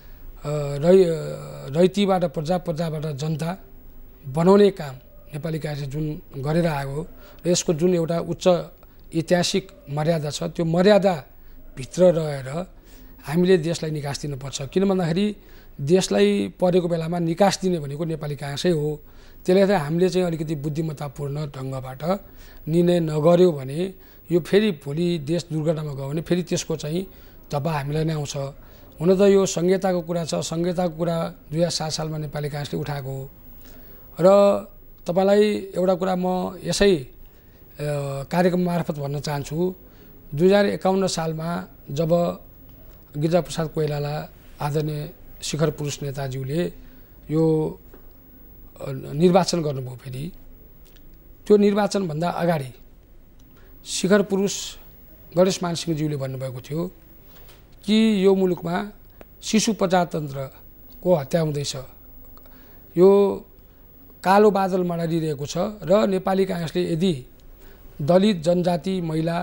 रैतीबाट प्रजाबाट जनता बनाउने काम नेपाली काङ्ग्रेसले जुन गरेर आयो र यसको जुन एउटा उच्च ऐतिहासिक मर्यादा छ, त्यो मर्यादाभित्र रहेर हामीले देशलाई निकास दिनुपर्छ। किन भन्दाखेरि देशलाई परेको बेलामा निकास दिने भनेको नेपाली काङ्ग्रेसै हो। त्यसले गर्दा हामीले चाहिँ अलिकति बुद्धिमत्तापूर्ण ढङ्गबाट निर्णय नगर्यो भने यो फेरि भोलि देश दुर्घटनामा गयो भने फेरि त्यसको चाहिँ धब्बा हामीलाई नै आउँछ। हुन त यो संहिताको कुरा छ, संहिताको कुरा 2007 सालमा नेपाली काङ्ग्रेसले उठाएको हो। र तपाईँलाई एउटा कुरा म यसै कार्यक्रम मार्फत भन्न चाहन्छु, 2051 सालमा जब गिरिजाप्रसाद कोइराला आदरणीय शिखर पुरुष नेताज्यूले यो निर्वाचन गर्नुभयो, फेरि त्यो निर्वाचनभन्दा अगाडि शिखर पुरुष गणेशमान सिंहज्यूले भन्नुभएको थियो कि यो मुलुकमा शिशु प्रजातन्त्रको हत्या हुँदैछ, यो कालो बादल मडारिरहेको छ र नेपाली काङ्ग्रेसले यदि दलित, जनजाति, महिला,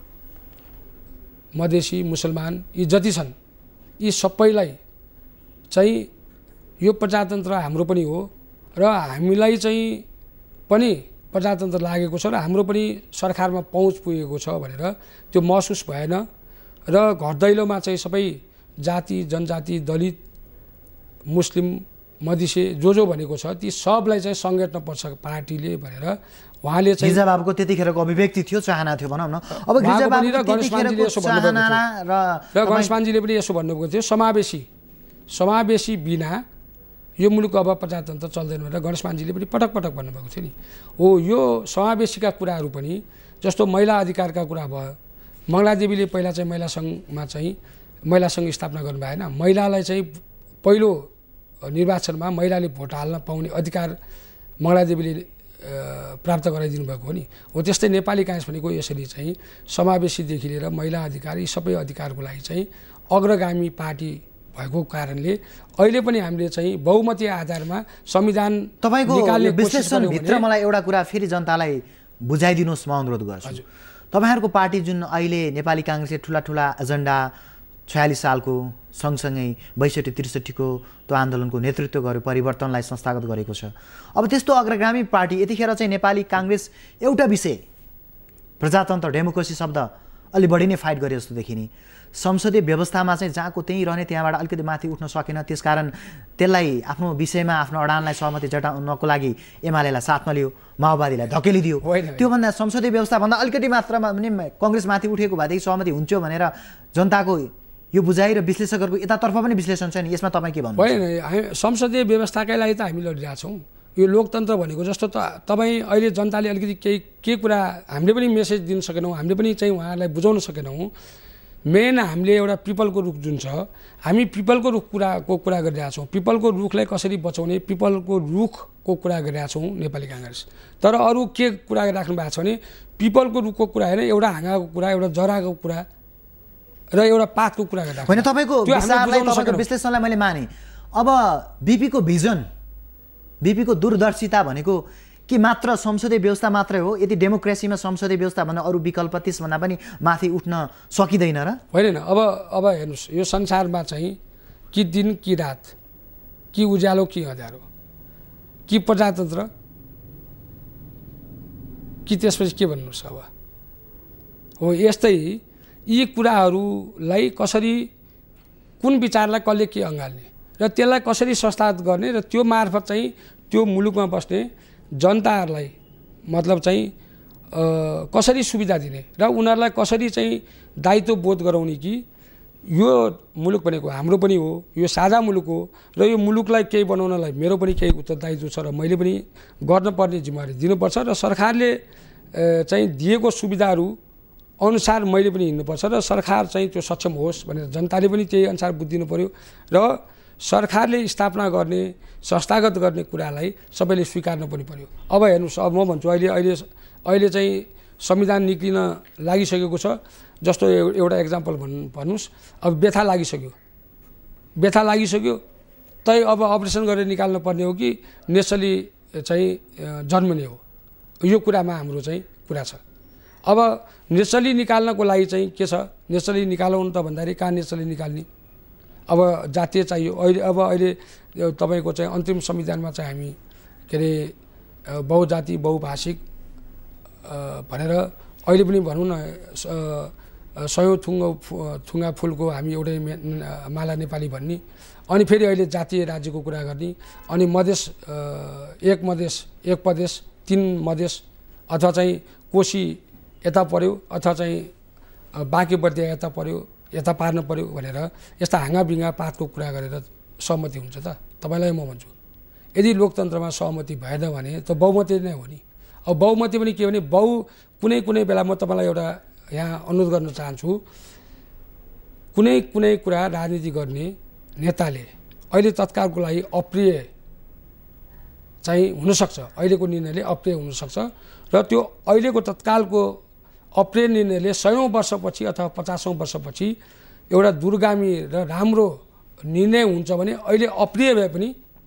मधेसी, मुसलमान यी जति छन् यी सबैलाई चाहिँ यो प्रजातन्त्र हाम्रो पनि हो र हामीलाई चाहिँ पनि प्रजातन्त्र लागेको छ र हाम्रो पनि सरकारमा पहुँच पुगेको छ भनेर त्यो महसुस भएन र घर दैलोमा चाहिँ सबै जाति, जनजाति, दलित, मुस्लिम, मधेसी जो भनेको छ ती सबलाई चाहिँ सङ्गठन पर्छ पार्टीले भनेर उहाँले चाहिँ गिरिजाबाबुको त्यतिखेरको अभिव्यक्ति थियो, चाहना थियो भनौँ न। अब गिरिजाबाबु र गणेशमानजीले पनि यसो भन्नुभएको थियो, समावेशी बिना यो मुलुक अब प्रजातन्त्र चल्दैन भनेर गणेशमानजीले पनि पटक पटक भन्नुभएको थियो नि। हो यो समावेशीका कुराहरू पनि जस्तो महिला अधिकारका कुरा भयो, मङ्गलादेवीले पहिला चाहिँ महिला सङ्घ स्थापना गर्नु भएन, महिलालाई चाहिँ पहिलो निर्वाचनमा महिलाले भोट हाल्न पाउने अधिकार मङ्गलादेवीले प्राप्त गराइदिनु भएको हो नि। हो त्यस्तै नेपाली काङ्ग्रेस भनेको यसरी चाहिँ समावेशीदेखि लिएर महिला अधिकार यी सबै अधिकारको लागि चाहिँ अग्रगामी पार्टी भएको कारणले अहिले पनि हामीले चाहिँ बहुमती आधारमा संविधान तपाईँको विश्लेषणभित्र मलाई एउटा कुरा फेरि जनतालाई बुझाइदिनुहोस्, म अनुरोध गर्छु। तपाईँहरूको पार्टी जुन अहिले नेपाली काङ्ग्रेसले ठुला एजेन्डा 46 सालको सँगसँगै 62-63 त्यो आन्दोलनको नेतृत्व गर्यो, परिवर्तनलाई संस्थागत गरेको छ। अब त्यस्तो अग्रगामी पार्टी यतिखेर चाहिँ नेपाली काङ्ग्रेस एउटा विषय प्रजातन्त्र, डेमोक्रेसी शब्द अलि बढी नै फाइट गरे जस्तो देखिने, संसदीय व्यवस्थामा चाहिँ जहाँको त्यहीँ रहने त्यहाँबाट अलिकति माथि उठ्न सकेन, त्यसकारण त्यसलाई आफ्नो विषयमा आफ्नो अडानलाई सहमति जटाउनको लागि एमालेलाई साथमा लियो, माओवादीलाई धकेलिदियो। त्योभन्दा संसदीय व्यवस्थाभन्दा अलिकति मात्रामा पनि कङ्ग्रेस माथि उठेको भएदेखि सहमति हुन्थ्यो भनेर जनताको यो बुझाइ र विश्लेषकहरूको यतातर्फ पनि विश्लेषण छ नि, यसमा तपाईँ के भन्नुहुन्छ? होइन, संसदीय व्यवस्थाकै लागि त हामी लडिरहेछौँ। यो लोकतन्त्र भनेको जस्तो तपाईँ अहिले जनताले अलिकति के कुरा हामीले पनि मेसेज दिन सकेनौँ, हामीले पनि चाहिँ उहाँहरूलाई बुझाउन सकेनौँ। मेन हामीले एउटा पिपलको रुख जुन छ, हामी पिपलको रुखको कुरा गरिरहेछौँ, पिपलको रुखलाई कसरी बचाउने पिपलको रुखको कुरा गरिरहेछौँ नेपाली काङ्ग्रेस। तर अरू के कुरा राख्नु भएको छ भने पिपलको रुखको कुरा होइन, एउटा हाँगाको कुरा, एउटा जराको कुरा र एउटा पातको कुरा गर्दा होइन। तपाईँको विश्लेषणलाई मैले माने। अब बिपीको भिजन, बिपीको दूरदर्शिता भनेको कि मात्र संसदीय व्यवस्था मात्रै हो? यदि डेमोक्रेसीमा संसदीय व्यवस्था भन्दा अरू विकल्प त्यसभन्दा पनि माथि उठ्न सकिँदैन र? होइन, अब हेर्नुहोस्, यो संसारमा चाहिँ कि दिन कि रात, कि उज्यालो कि अँध्यारो, कि प्रजातन्त्र कि त्यसपछि के भन्नुहोस्। अब हो यस्तै यी कुराहरूलाई कसरी, कुन विचारलाई कसले के अँगाल्ने र त्यसलाई कसरी संस्थागत गर्ने र त्यो मार्फत चाहिँ त्यो मुलुकमा बस्ने जनताहरूलाई मतलब चाहिँ कसरी सुविधा दिने र उनीहरूलाई कसरी चाहिँ दायित्व बोध गराउने कि यो मुलुक भनेको हाम्रो पनि हो, यो साझा मुलुक हो र यो मुलुकलाई केही बनाउनलाई मेरो पनि केही उत्तरदायित्व छ र मैले पनि गर्नुपर्ने जिम्मेवारी दिनुपर्छ र सरकारले चाहिँ दिएको सुविधाहरू अनुसार मैले पनि हिँड्नुपर्छ र सरकार चाहिँ त्यो सक्षम होस् भनेर जनताले पनि त्यही अनुसार बुझिदिनु पर्यो र सरकारले स्थापना गर्ने, संस्थागत गर्ने कुरालाई सबैले स्वीकार्न पनि पर्यो। अब हेर्नुहोस्, अब म भन्छु अहिले चाहिँ संविधान निक्लिन लागिसकेको छ। जस्तो एउटा एक्जाम्पल भन्नुहोस्, अब व्यथा लागिसक्यो तै अब अपरेसन गरेर निकाल्नु पर्ने हो कि नेचरली चाहिँ जन्मने हो, यो कुरामा हाम्रो चाहिँ कुरा छ। अब नेचरली निकाल्नको लागि चाहिँ के छ, नेचरली निकालौँ त भन्दाखेरि कहाँ नेचरली निकाल्ने, अब जातीय चाहियो। अहिले तपाईँको चाहिँ अन्तिम संविधानमा चाहिँ हामी के अरे बहुजाति बहुभाषिक भनेर अहिले पनि भनौँ न 100 थुङ्गा फुलको हामी एउटै माला नेपाली भन्ने, अनि फेरि अहिले जातीय राज्यको कुरा गर्ने, अनि मधेस एक प्रदेश 3 मधेस अथवा चाहिँ कोशी यता पर्यो अथवा चाहिँ बाँकी बर्दिया यता पर्यो, यता पार्न पर्यो भनेर यस्ता हाँगाबिङ्गा पातको कुरा गरेर सहमति हुन्छ त? तपाईँलाई म भन्छु, यदि लोकतन्त्रमा सहमति भएन भने त बहुमती नै हो नि। अब बहुमती पनि के भने कुनै बेला म तपाईँलाई एउटा यहाँ अनुरोध गर्न चाहन्छु, कुनै कुरा राजनीति गर्ने नेताले अहिले तत्कालको लागि अप्रिय चाहिँ हुनसक्छ, अहिलेको निर्णयले अप्रिय हुनसक्छ र त्यो अहिलेको तत्कालको अप्रिय निर्णयले 100औं वर्षपछि अथवा 50औं वर्षपछि एउटा दूरगामी र राम्रो निर्णय हुन्छ भने अहिले अप्रिय भए पनि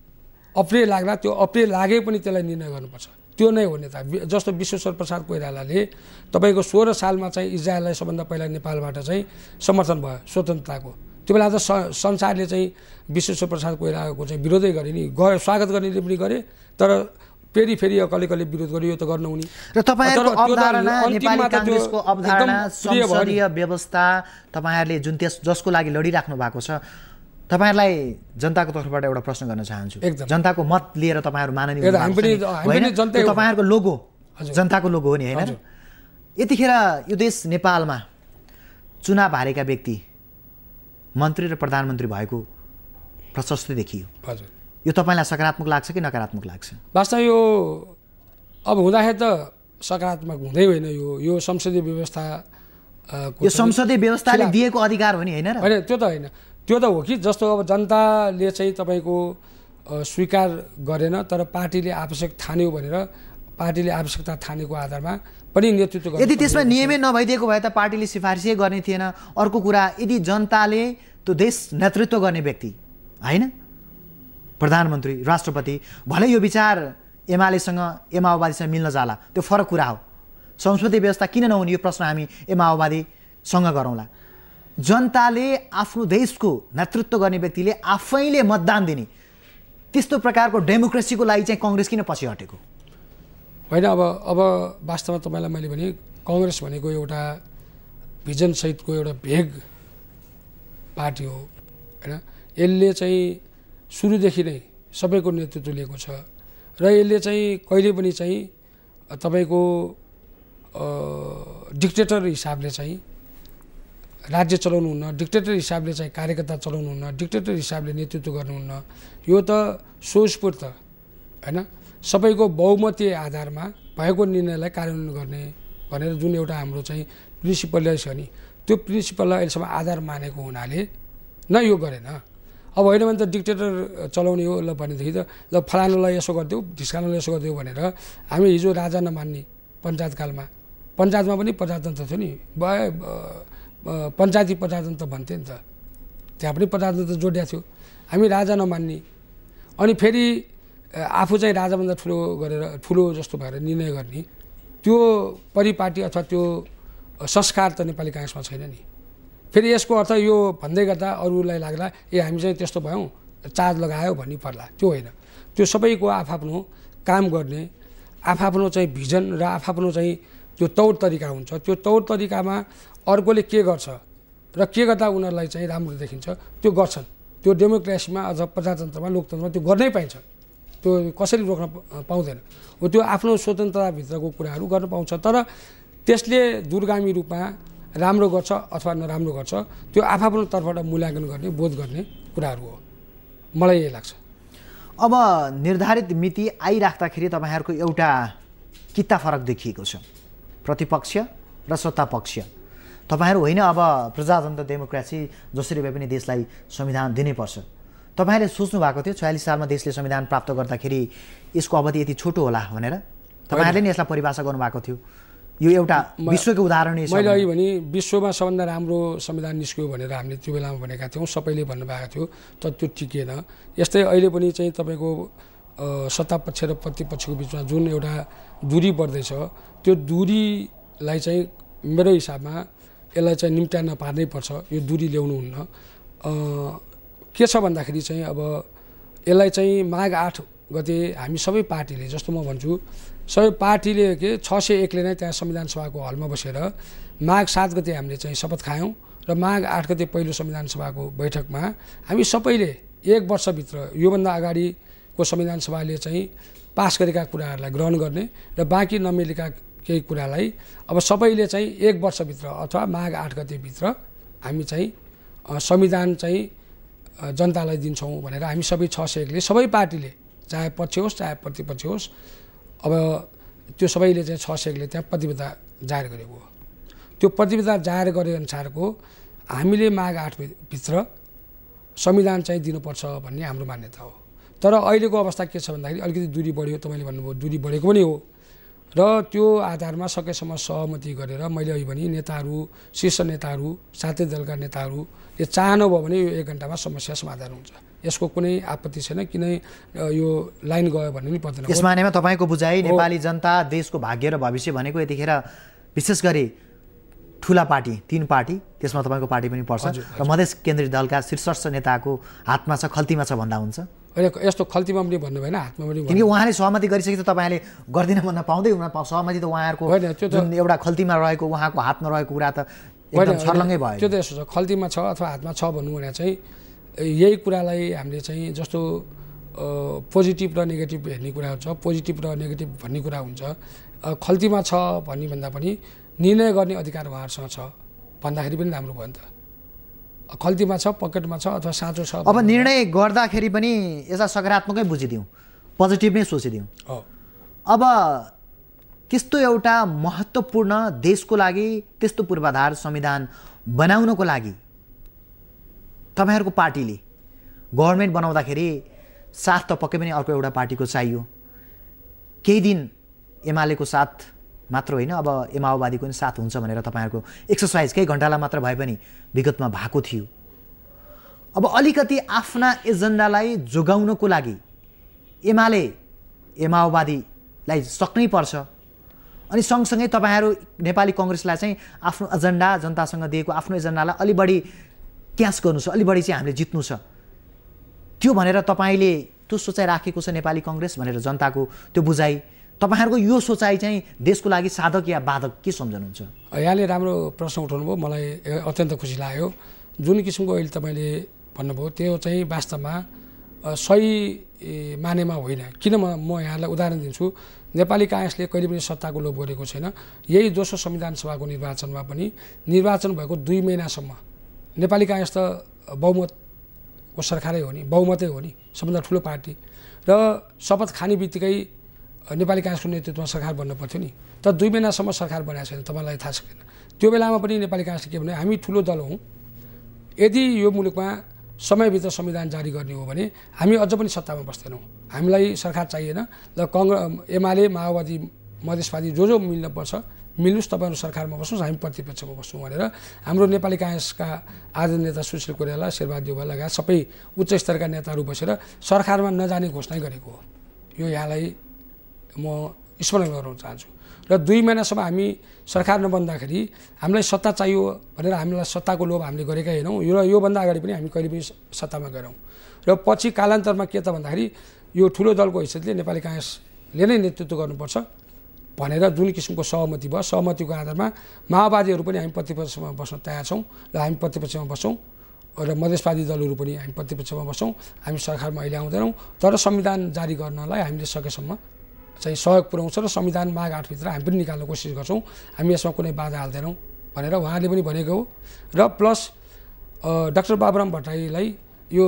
अप्रिय लाग्ला त्यो अप्रिय लागे पनि त्यसलाई निर्णय गर्नुपर्छ। त्यो नै हो नेता। जस्तो विश्वेश्वर प्रसाद कोइरालाले तपाईँको 16 सालमा चाहिँ इजरायललाई सबभन्दा पहिला नेपालबाट चाहिँ समर्थन भयो स्वतन्त्रताको। त्यो बेला त संसारले चाहिँ विश्वेश्वर प्रसाद कोइरालाको चाहिँ विरोधै गरे नि, स्वागत गर्नेले पनि गरे, तर फेरि कसले विरोध गर्यो, यो त गर्न हुने। र तपाईँहरूको अवधारणा, नेपाली काङ्ग्रेसको अवधारणा, संसदीय व्यवस्था तपाईँहरूले जुन जसको लागि लडिराख्नु भएको छ, तपाईँहरूलाई जनताको तर्फबाट एउटा प्रश्न गर्न चाहन्छु। जनताको मत लिएर तपाईँहरू माननीय तपाईँहरूको लोगो जनताको लोगो हो नि, होइन? यतिखेर यो देश नेपालमा चुनाव हारेका व्यक्ति मन्त्री र प्रधानमन्त्री भएको प्रशस्त देखियो। हजुर, यो तपाईँलाई सकारात्मक लाग्छ कि नकारात्मक लाग्छ? वास्तव यो अब हुँदाखेरि त सकारात्मक हुँदै होइन। यो संसदीय व्यवस्था, यो संसदीय व्यवस्थाले दिएको अधिकार हो नि, होइन? होइन, त्यो त होइन। त्यो त हो कि जस्तो अब जनताले चाहिँ तपाईँको स्वीकार गरेन, तर पार्टीले आवश्यक ठान्यो भनेर पार्टीले आवश्यकता ठानेको आधारमा पनि नेतृत्व गर्नु। यदि त्यसमा नियमै नभइदिएको भए त पार्टीले सिफारिसै गर्ने थिएन। अर्को कुरा, यदि जनताले त्यो देश नेतृत्व गर्ने व्यक्ति, होइन, प्रधानमन्त्री, राष्ट्रपति, भले यो विचार एमालेसँग, माओवादीसँग मिल्न जाला, त्यो फरक कुरा हो। संसदीय व्यवस्था किन नहुने, यो प्रश्न हामी माओवादीसँग गरौँला। जनताले आफ्नो देशको नेतृत्व गर्ने व्यक्तिले आफैले मतदान दिने त्यस्तो प्रकारको डेमोक्रेसीको लागि चाहिँ कङ्ग्रेस किन पछि हटेको? होइन, अब वास्तवमा तपाईँलाई मैले भने कङ्ग्रेस भनेको एउटा भिजनसहितको एउटा भेग पार्टी हो, होइन? यसले चाहिँ सुरुदेखि नै सबैको नेतृत्व लिएको छ र यसले चाहिँ कहिले पनि चाहिँ तपाईँको डिक्टेटर हिसाबले चाहिँ राज्य चलाउनुहुन्न, डिक्टेटर हिसाबले चाहिँ कार्यकर्ता चलाउनुहुन्न, डिक्टेटर हिसाबले नेतृत्व गर्नुहुन्न। यो त सोचपूर्त, होइन, सबैको बहुमतीय आधारमा भएको निर्णयलाई कार्यान्वयन गर्ने भनेर जुन एउटा हाम्रो चाहिँ प्रिन्सिपल छ नि, त्यो प्रिन्सिपललाई अहिलेसम्म आधार मानेको हुनाले न यो गरेन। अब होइन भने त डिक्टेटर चलाउने हो ल भनेदेखि त ल फलानुलाई यसो गरिदेऊ, ढिस्कानुलाई यसो गरिदेऊ भनेर हामी हिजो राजा नमान्ने पञ्चायतकालमा, पञ्चायतमा पनि प्रजातन्त्र थियो नि, पञ्चायती प्रजातन्त्र भन्थे नि त, त्यहाँ पनि प्रजातन्त्र जोडिया थियो। हामी राजा नमान्ने, अनि फेरि आफू चाहिँ राजाभन्दा ठुलो जस्तो भएर निर्णय गर्ने, त्यो परिपाटी अथवा त्यो संस्कार त नेपाली काङ्ग्रेसमा छैन नि। फेरि यसको अर्थ यो भन्दै गर्दा अरूलाई लाग्ला हामी चाहिँ त्यस्तो भयौँ, चार्ज लगायो भन्ने पर्ला, त्यो होइन। त्यो सबैको आफआफ्नो काम गर्ने, आफआफ्नो चाहिँ भिजन र आफआफ्नो चाहिँ त्यो तौर तरिका हुन्छ। त्यो तौर तरिकामा अर्कोले के गर्छ र के गर्दा उनीहरूलाई चाहिँ राम्रो देखिन्छ त्यो गर्छन्। त्यो डेमोक्रेसीमा अथवा प्रजातन्त्रमा, लोकतन्त्रमा त्यो गर्नै पाइन्छ, त्यो कसैले रोक्न पाउँदैन। हो, त्यो आफ्नो स्वतन्त्रताभित्रको कुराहरू गर्न पाउँछ, तर त्यसले दूरगामी रूपमा राम्रो गर्छ अथवा नराम्रो गर्छ, त्यो आफआफ्नो तर्फबाट मूल्याङ्कन गर्ने, बोध गर्ने कुराहरू हो, मलाई यही लाग्छ। अब निर्धारित मिति आइराख्दाखेरि तपाईँहरूको एउटा किता फरक देखिएको छ, प्रतिपक्ष र सत्तापक्ष। तपाईँहरू होइन अब प्रजातन्त्र डेमोक्रेसी जसरी भए पनि देशलाई संविधान दिनैपर्छ। तपाईँहरूले सोच्नु भएको थियो 46 सालमा देशले संविधान प्राप्त गर्दाखेरि यसको अवधि यति छोटो होला भनेर? तपाईँहरूले नि यसलाई परिभाषा गर्नुभएको थियो। यो एउटा विश्वको उदाहरण नै छ। मैले अघि भने विश्वमा सबभन्दा राम्रो संविधान निस्क्यो भनेर हामीले त्यो बेलामा भनेका थियौँ, सबैले भन्नुभएको थियो, तर त्यो टिकेन। यस्तै अहिले पनि चाहिँ तपाईँको सत्तापक्ष र प्रतिपक्षको बिचमा जुन एउटा दूरी बढ्दैछ, त्यो दूरीलाई चाहिँ मेरो हिसाबमा यसलाई चाहिँ निम्त्याउन पार्नै पर्छ, यो दूरी ल्याउनुहुन्न। के छ भन्दाखेरि चाहिँ अब यसलाई चाहिँ माघ 8 गते हामी सबै पार्टीले, जस्तो म भन्छु सबै पार्टीले के 601ले नै त्यहाँ संविधान सभाको हलमा बसेर माघ 7 गते हामीले चाहिँ शपथ खायौँ र माघ 8 गते पहिलो संविधान सभाको बैठकमा हामी सबैले 1 वर्षभित्र योभन्दा अगाडिको संविधान सभाले चाहिँ पास गरेका कुराहरूलाई ग्रहण गर्ने र बाँकी नमिलेका केही कुरालाई अब सबैले चाहिँ 1 वर्षभित्र अथवा माघ 8 गतेभित्र हामी चाहिँ संविधान चाहिँ जनतालाई दिन्छौँ भनेर हामी सबै 601ले सबै पार्टीले, चाहे पक्ष होस् चाहे प्रतिपक्ष होस्, अब त्यो सबैले चाहिँ 601ले त्यहाँ प्रतिबद्धता जाहेर गरेको हो। त्यो प्रतिबद्धता जाहेर गरे अनुसारको हामीले माघ 8 भित्र संविधान चाहिँ दिनुपर्छ भन्ने हाम्रो मान्यता हो। तर अहिलेको अवस्था के छ भन्दाखेरि अलिकति दूरी बढ्यो, तपाईँले भन्नुभयो दूरी बढेको पनि हो। र त्यो आधारमा सकेसम्म सहमति गरेर मैले अहिले भने नेताहरू शीर्ष नेताहरू साथै दलका नेताहरूले चाहनुभयो भने यो 1 घण्टामा समस्या समाधान हुन्छ। यसको कुनै आपत्ति छैन, किन यो लाइन गयो भन्ने पनि पर्दैन। यस मानेमा तपाईँको बुझाइ नेपाली जनता देशको भाग्य र भविष्य भनेको यतिखेर विशेष गरी ठुला पार्टी 3 पार्टी, त्यसमा तपाईँको पार्टी पनि पर्छ र मधेस केन्द्रीय दलका शीर्षस्थ नेताको हातमा छ, खल्तीमा छ भन्दा हुन्छ? अहिले यस्तो खल्तीमा पनि भन्नु भएन, हातमा पनि, किनकि उहाँले सहमति गरिसके त तपाईँले गर्दिन भन्न पाउँदै हुन। सहमति त उहाँहरूको जुन एउटा खल्तीमा रहेको उहाँको हातमा रहेको कुरा त एकदम छर्लङ्गै भयो। त्यो त यस्तो छ, खल्तीमा छ अथवा हातमा छ भन्नु भने चाहिँ यही कुरालाई हामीले चाहिँ जस्तो पोजिटिभ र नेगेटिभ हेर्ने कुरा हुन्छ, पोजिटिभ र नेगेटिभ भन्ने कुरा हुन्छ। खल्तीमा छ भन्ने भन्दा पनि निर्णय गर्ने अधिकार उहाँहरूसँग छ भन्दाखेरि पनि राम्रो भयो नि त। खल्तीमा छ, पकेटमा छ अथवा साँचो छ। अब निर्णय गर्दाखेरि पनि यसलाई सकारात्मकै बुझिदिउँ, पोजिटिभ नै सोचिदिउँ। अब त्यस्तो एउटा महत्त्वपूर्ण देशको लागि त्यस्तो पूर्वाधार संविधान बनाउनको लागि तपाईँहरूको पार्टीले गभर्मेन्ट बनाउँदाखेरि साथ त पक्कै पनि अर्को एउटा पार्टीको चाहियो। केही दिन एमालेको साथ मात्र होइन, अब माओवादीको पनि साथ हुन्छ भनेर तपाईँहरूको एक्सर्साइज केही घन्टालाई मात्र भए पनि विगतमा भएको थियो। अब अलिकति आफ्ना एजेन्डालाई जोगाउनको लागि एमाले माओवादीलाई सक्नै पर्छ। अनि सँगसँगै तपाईँहरू नेपाली कङ्ग्रेसलाई चाहिँ आफ्नो एजेन्डा, जनतासँग दिएको आफ्नो एजेन्डालाई अलि बढी क्यास गर्नु छ, अलि बढी चाहिँ हामीले जित्नु छ, त्यो भनेर तपाईँले त्यो सोचाइ राखेको छ नेपाली कङ्ग्रेस भनेर जनताको त्यो बुझाइ, तपाईँहरूको यो सोचाइ चाहिँ देशको लागि साधक या बाधक के सम्झनुहुन्छ? यहाँले राम्रो प्रश्न उठाउनु भयो, मलाई अत्यन्त खुसी लाग्यो। जुन किसिमको अहिले तपाईँले भन्नुभयो त्यो चाहिँ वास्तवमा सही मानेमा होइन। किन म यहाँलाई उदाहरण दिन्छु। नेपाली काङ्ग्रेसले कहिले पनि सत्ताको लोभ गरेको छैन। यही दोस्रो संविधान सभाको निर्वाचनमा पनि निर्वाचन भएको 2 महिनासम्म नेपाली काङ्ग्रेस त बहुमतको सरकारै हो नि, बहुमतै हो नि, सबभन्दा ठुलो पार्टी, र शपथ खाने बित्तिकै नेपाली काङ्ग्रेसको नेतृत्वमा सरकार बन्न पर्थ्यो नि। तर 2 महिनासम्म सरकार बनाएको छैन, तपाईँलाई थाहा छैन। त्यो बेलामा पनि नेपाली काङ्ग्रेसले के भने हामी ठुलो दल हौँ, यदि यो मुलुकमा समयभित्र संविधान जारी गर्ने हो भने हामी अझ पनि सत्तामा बस्दैनौँ, हामीलाई सरकार चाहिएन। र एमाले, माओवादी, मधेसवादी जो मिल्नुपर्छ मिल्नुस्, तपाईँहरू सरकारमा बस्नुहोस्, हामी प्रतिपक्षमा बस्छौँ भनेर हाम्रो नेपाली काङ्ग्रेसका आदरणीय नेता सुशील कोइराला, शेरबहादुर देउवा लगायत सबै उच्च स्तरका नेताहरू बसेर सरकारमा नजाने घोषणा गरेको हो। यो यहाँलाई म स्मरण गराउन चाहन्छु। र 2 महिनासम्म हामी सरकार नबन्दाखेरि हामीलाई सत्ता चाहियो भनेर हामीलाई सत्ताको लोभ हामीले गरेकै होइनौँ। योभन्दा अगाडि पनि हामी कहिले पनि सत्तामा गएनौँ। र पछि कालान्तरमा के त भन्दाखेरि यो ठुलो दलको हैसियतले नेपाली काङ्ग्रेसले नै नेतृत्व गर्नुपर्छ भनेर जुन किसिमको सहमति भयो, सहमतिको आधारमा माओवादीहरू पनि हामी प्रतिपक्षमा बस्न तयार छौँ र हामी प्रतिपक्षमा बस्छौँ, र मधेसवादी दलहरू पनि हामी प्रतिपक्षमा बस्छौँ। हामी सरकारमा अहिले आउँदैनौँ, तर संविधान जारी गर्नलाई हामीले सकेसम्म चाहिँ सहयोग पुर्याउँछ र संविधान माघ 8 भित्र हामी पनि निकाल्न कोसिस गर्छौँ। हामी यसमा कुनै बाधा हाल्दैनौँ भनेर उहाँले पनि भनेको हो। र प्लस डाक्टर बाबुराम भट्टराईलाई यो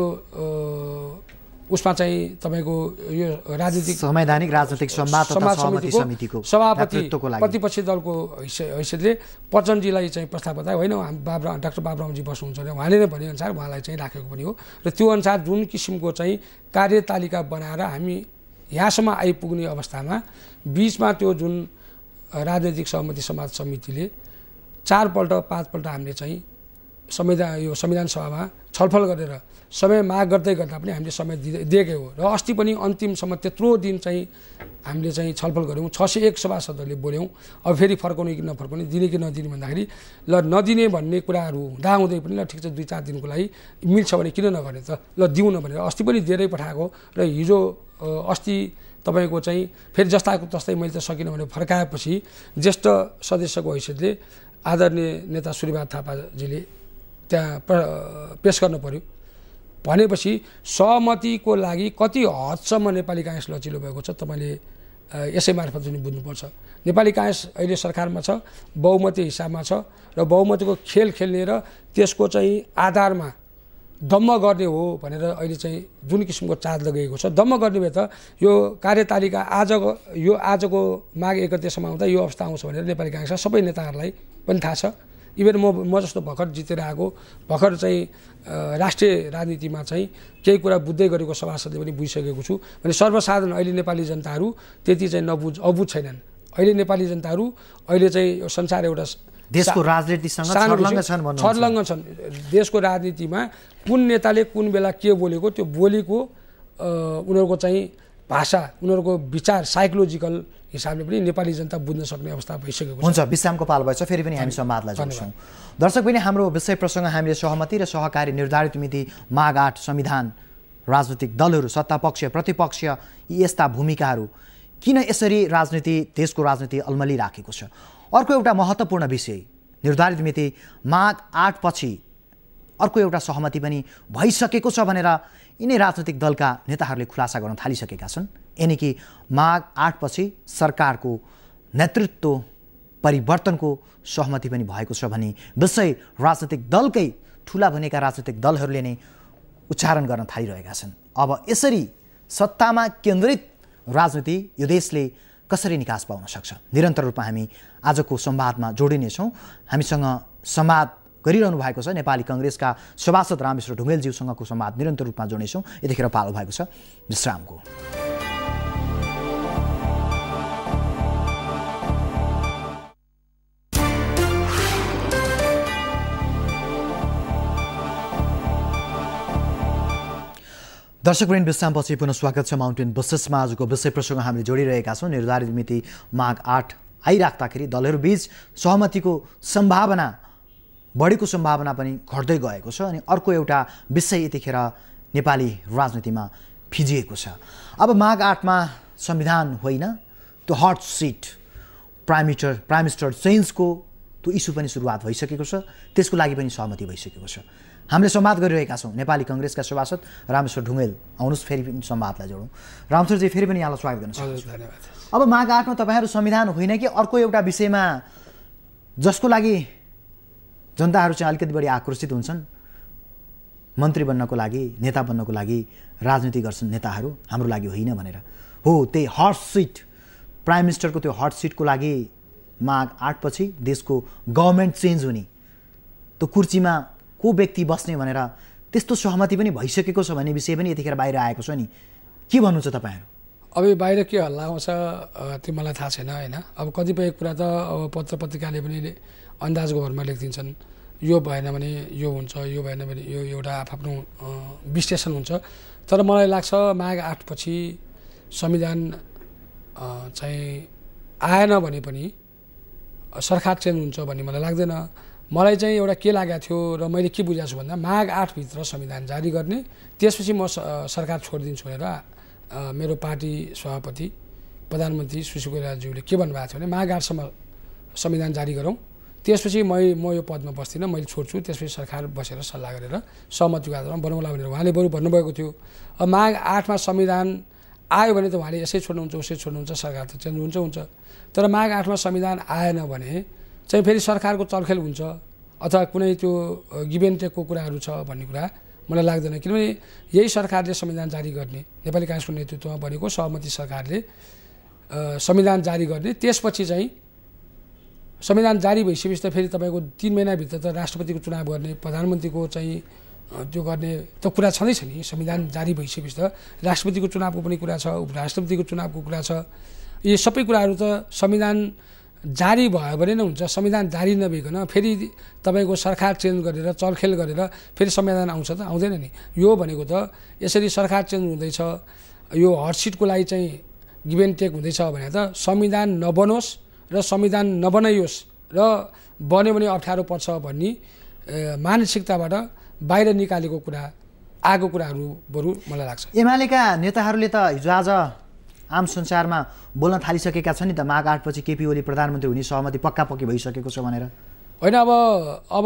उसमा चाहिँ तपाईँको यो राजनीतिक संवैधानिक राजनीतिक संवाद समितिको सभापति प्रतिपक्षी दलको हैसियतले प्रचण्डजीलाई चाहिँ प्रस्ताव बताए होइन, डाक्टर बाबुरामजी बस्नुहुन्छ भने उहाँले नै भनेअनुसार उहाँलाई चाहिँ राखेको पनि हो। र त्यो अनुसार जुन किसिमको चाहिँ कार्यतालिका बनाएर हामी यहाँसम्म आइपुग्ने अवस्थामा बिचमा त्यो जुन राजनैतिक सहमति समाज समितिले 4 पल्ट 5 पल्ट हामीले चाहिँ संविधान सभामा छलफल गरेर समय माग गर्दै गर्दा पनि हामीले समय दिएकै हो। र अस्ति पनि अन्तिमसम्म त्यत्रो दिन चाहिँ हामीले चाहिँ छलफल गऱ्यौँ, 601 सभासदहरूले बोल्यौँ। अब फेरि फर्काउने कि नफर्काउने, दिने कि नदिने भन्दाखेरि ल नदिने भन्ने कुराहरू हुँदाहुँदै पनि ल ठिक छ 2-4 दिनको लागि मिल्छ भने किन नगर्ने त, ल दिउँ न भनेर अस्ति पनि धेरै पठाएको। र हिजो अस्ति तपाईँको चाहिँ फेरि जस्ताको तस्तै मैले त सकिनँ भने फर्काएपछि ज्येष्ठ सदस्यको हैसियतले आदरणीय नेता सूर्यबहादुर थापाजीले त्यहाँ पेस गर्नु पर्यो भनेपछि सहमतिको लागि कति हदसम्म नेपाली काङ्ग्रेस लचिलो भएको छ तपाईँले यसै मार्फत पनि बुझ्नुपर्छ। नेपाली काङ्ग्रेस अहिले सरकारमा छ, बहुमती हिसाबमा छ र बहुमतीको खेल खेल्ने र त्यसको चाहिँ आधारमा दम्म गर्ने हो भनेर अहिले चाहिँ जुन किसिमको चार्ज लगाएको छ। दम्म गर्ने भए त यो कार्यतालिका आजको माघ 1 गतेसम्म आउँदा यो अवस्था आउँछ भनेर नेपाली काङ्ग्रेसका सबै नेताहरूलाई पनि थाहा छ। इभन म जस्तो भर्खर जितेर आएको, भर्खर चाहिँ राष्ट्रिय राजनीतिमा चाहिँ केही कुरा बुझ्दै गरेको सभासदले पनि बुझिसकेको छु भने सर्वसाधारण अहिले नेपाली जनताहरू त्यति चाहिँ अबुझ छैनन्। अहिले नेपाली जनताहरू अहिले चाहिँ संसार एउटा देशको राजनीतिसँग छर्लङ्ग छन्। देशको राजनीतिमा कुन नेताले कुन बेला के बोलेको त्यो बोलीको उनीहरूको चाहिँ भाषा उनीहरूको विचार साइकोलोजिकल हिसाबले पनि नेपाली जनता बुझ्न सक्ने अवस्था भइसकेको छ। हुन्छ, विश्रामको पालो भएछ, फेरि पनि हामी संवादलाई जोड्छौँ। दर्शक पनि हाम्रो विषय प्रसङ्ग हामीले सहमति र सहकारी निर्धारित मिति माग 8 संविधान, राजनीतिक दलहरू, सत्तापक्ष प्रतिपक्ष यी यस्ता भूमिकाहरू किन यसरी राजनीति देशको राजनीति अल्मलिराखेको छ। अर्को एउटा महत्त्वपूर्ण विषय निर्धारित मिति माग 8 पछि अर्को एउटा सहमति पनि भइसकेको छ भनेर यिनै राजनीतिक दलका नेताहरूले खुलासा गर्न थालिसकेका छन्। यानि कि माग 8 पछि सरकारको नेतृत्व परिवर्तनको सहमति पनि भएको छ भने विषय राजनीतिक दलकै ठुला भूमिका राजनीतिक दलहरूले नै उच्चारण गर्न थालिरहेका छन्। अब यसरी सत्तामा केन्द्रित राजनीति यो देशले कसरी निकास पाउन सक्छ? निरन्तर रूपमा हामी आजको संवादमा जोडिनेछौँ। हामीसँग संवाद गरिरहनु भएको छ नेपाली कांग्रेसका सभासद रामेश्वर ढुङ्गेलज्यूसँगको संवाद निरन्तर रूपमा जोड्नेछौँ। यतिखेर पालो भएको छ विश्रामको। दर्शकवृन्द, विश्रामपछि पुनः स्वागत छ माउन्टेन बसेसमा। आजको विषय प्रसङ्ग हामीले जोडिरहेका छौँ। निर्धारित मिति माग 8 आइराख्दाखेरि दलहरूबीच सहमतिको सम्भावना बढेको सम्भावना पनि घट्दै गएको छ अनि अर्को एउटा विषय यतिखेर नेपाली राजनीतिमा फिजिएको छ। अब माग 8 मा संविधान होइन, त्यो हट सिट प्राइम मिनिस्टर चेन्जको त्यो इस्यु पनि सुरुवात भइसकेको छ। त्यसको लागि पनि सहमति भइसकेको छ। हामीले संवाद गरिरहेका छौँ नेपाली कांग्रेसका सभासद रामेश्वर ढुङ्गेल। आउनुहोस् फेरि पनि संवादलाई जोडौँ। रामेश्वरजी, फेरि पनि यहाँलाई स्वागत गर्न चाहन्छु। धन्यवाद। अब माग 8 मा तपाईँहरू संविधान होइन कि अर्को एउटा विषयमा जसको लागि जनताहरू चाहिँ अलिकति बढी आक्रोशित हुन्छन्, मन्त्री बन्नको लागि नेता बन्नको लागि राजनीति गर्छन् नेताहरू, हाम्रो लागि होइन भनेर हो, त्यही हट सिट प्राइम मिनिस्टरको त्यो हट सिटको लागि माग 8 पछि देशको गभर्मेन्ट चेन्ज हुने, त्यो कुर्सीमा को व्यक्ति बस्ने भनेर त्यस्तो सहमति पनि भइसकेको छ भन्ने विषय पनि यतिखेर बाहिर आएको छ नि। के भन्नुहुन्छ तपाईँहरू? अब बाहिर के हल्ला आउँछ त्यो मलाई थाहा छैन होइन। अब कतिपय कुरा त अब पत्र पत्रिकाले पनि अन्दाजको भरमा लेखिदिन्छन्, यो भएन भने यो हुन्छ, यो भएन भने यो एउटा आफ्नो विश्लेषण हुन्छ। तर मलाई लाग्छ माग 8 पछि संविधान चाहिँ आएन भने पनि सरकार चेन्ज हुन्छ भन्ने मलाई लाग्दैन। मलाई चाहिँ एउटा के लागेको थियो र मैले के बुझाएको छु भन्दा माग 8 भित्र संविधान जारी गर्ने, त्यसपछि म सरकार छोडिदिन्छु भनेर मेरो पार्टी सभापति प्रधानमन्त्री सुशील कोइरालाज्यूले के भन्नुभएको थियो भने माग 8 सम्म संविधान जारी गरौँ, त्यसपछि म यो पदमा बस्दिनँ, मैले छोड्छु, त्यसपछि सरकार बसेर सल्लाह गरेर सहमतिको आधारमा बनाउला भनेर उहाँले बरु भन्नुभएको थियो। अब माग 8 मा संविधान आयो भने त उहाँले यसै छोड्नुहुन्छ उसै छोड्नुहुन्छ, सरकार त चेन्ज हुन्छ। तर माग 8 मा संविधान आएन भने चाहिँ फेरि सरकारको चलखेल हुन्छ अथवा कुनै त्यो गिभ एन्ड टेकको कुराहरू छ भन्ने कुरा मलाई लाग्दैन। किनभने यही सरकारले संविधान जारी गर्ने, नेपाली कांग्रेसको नेतृत्वमा बनेको सहमति सरकारले संविधान जारी गर्ने, त्यसपछि चाहिँ संविधान जारी भइसकेपछि त फेरि तपाईँको 3 महिनाभित्र त राष्ट्रपतिको चुनाव गर्ने, प्रधानमन्त्रीको चाहिँ त्यो गर्ने त कुरा छँदैछ नि। संविधान जारी भइसकेपछि त राष्ट्रपतिको चुनावको पनि कुरा छ, उपराष्ट्रपतिको चुनावको कुरा छ। यी सबै कुराहरू त संविधान जारी भयो भने नै हुन्छ। संविधान जारी नभइकन फेरि तपाईँको सरकार चेन्ज गरेर चलखेल गरेर फेरि संविधान आउँछ त आउँदैन नि। यो भनेको त यसरी सरकार चेन्ज हुँदैछ, यो हट सिटको लागि चाहिँ गिभ एन्ड टेक हुँदैछ भने त संविधान नबनोस् र संविधान नबनाइयोस् र बन्यो भने अप्ठ्यारो पर्छ भन्ने मानसिकताबाट बाहिर निकालेको कुरा आएको कुराहरू बरु मलाई लाग्छ। एमालेका नेताहरूले त हिजो आज आम संसारमा बोल्न थालिसकेका छन् नि त, माग 8 पछि केपी ओली प्रधानमन्त्री हुने सहमति पक्का पक्की भइसकेको छ भनेर। होइन, अब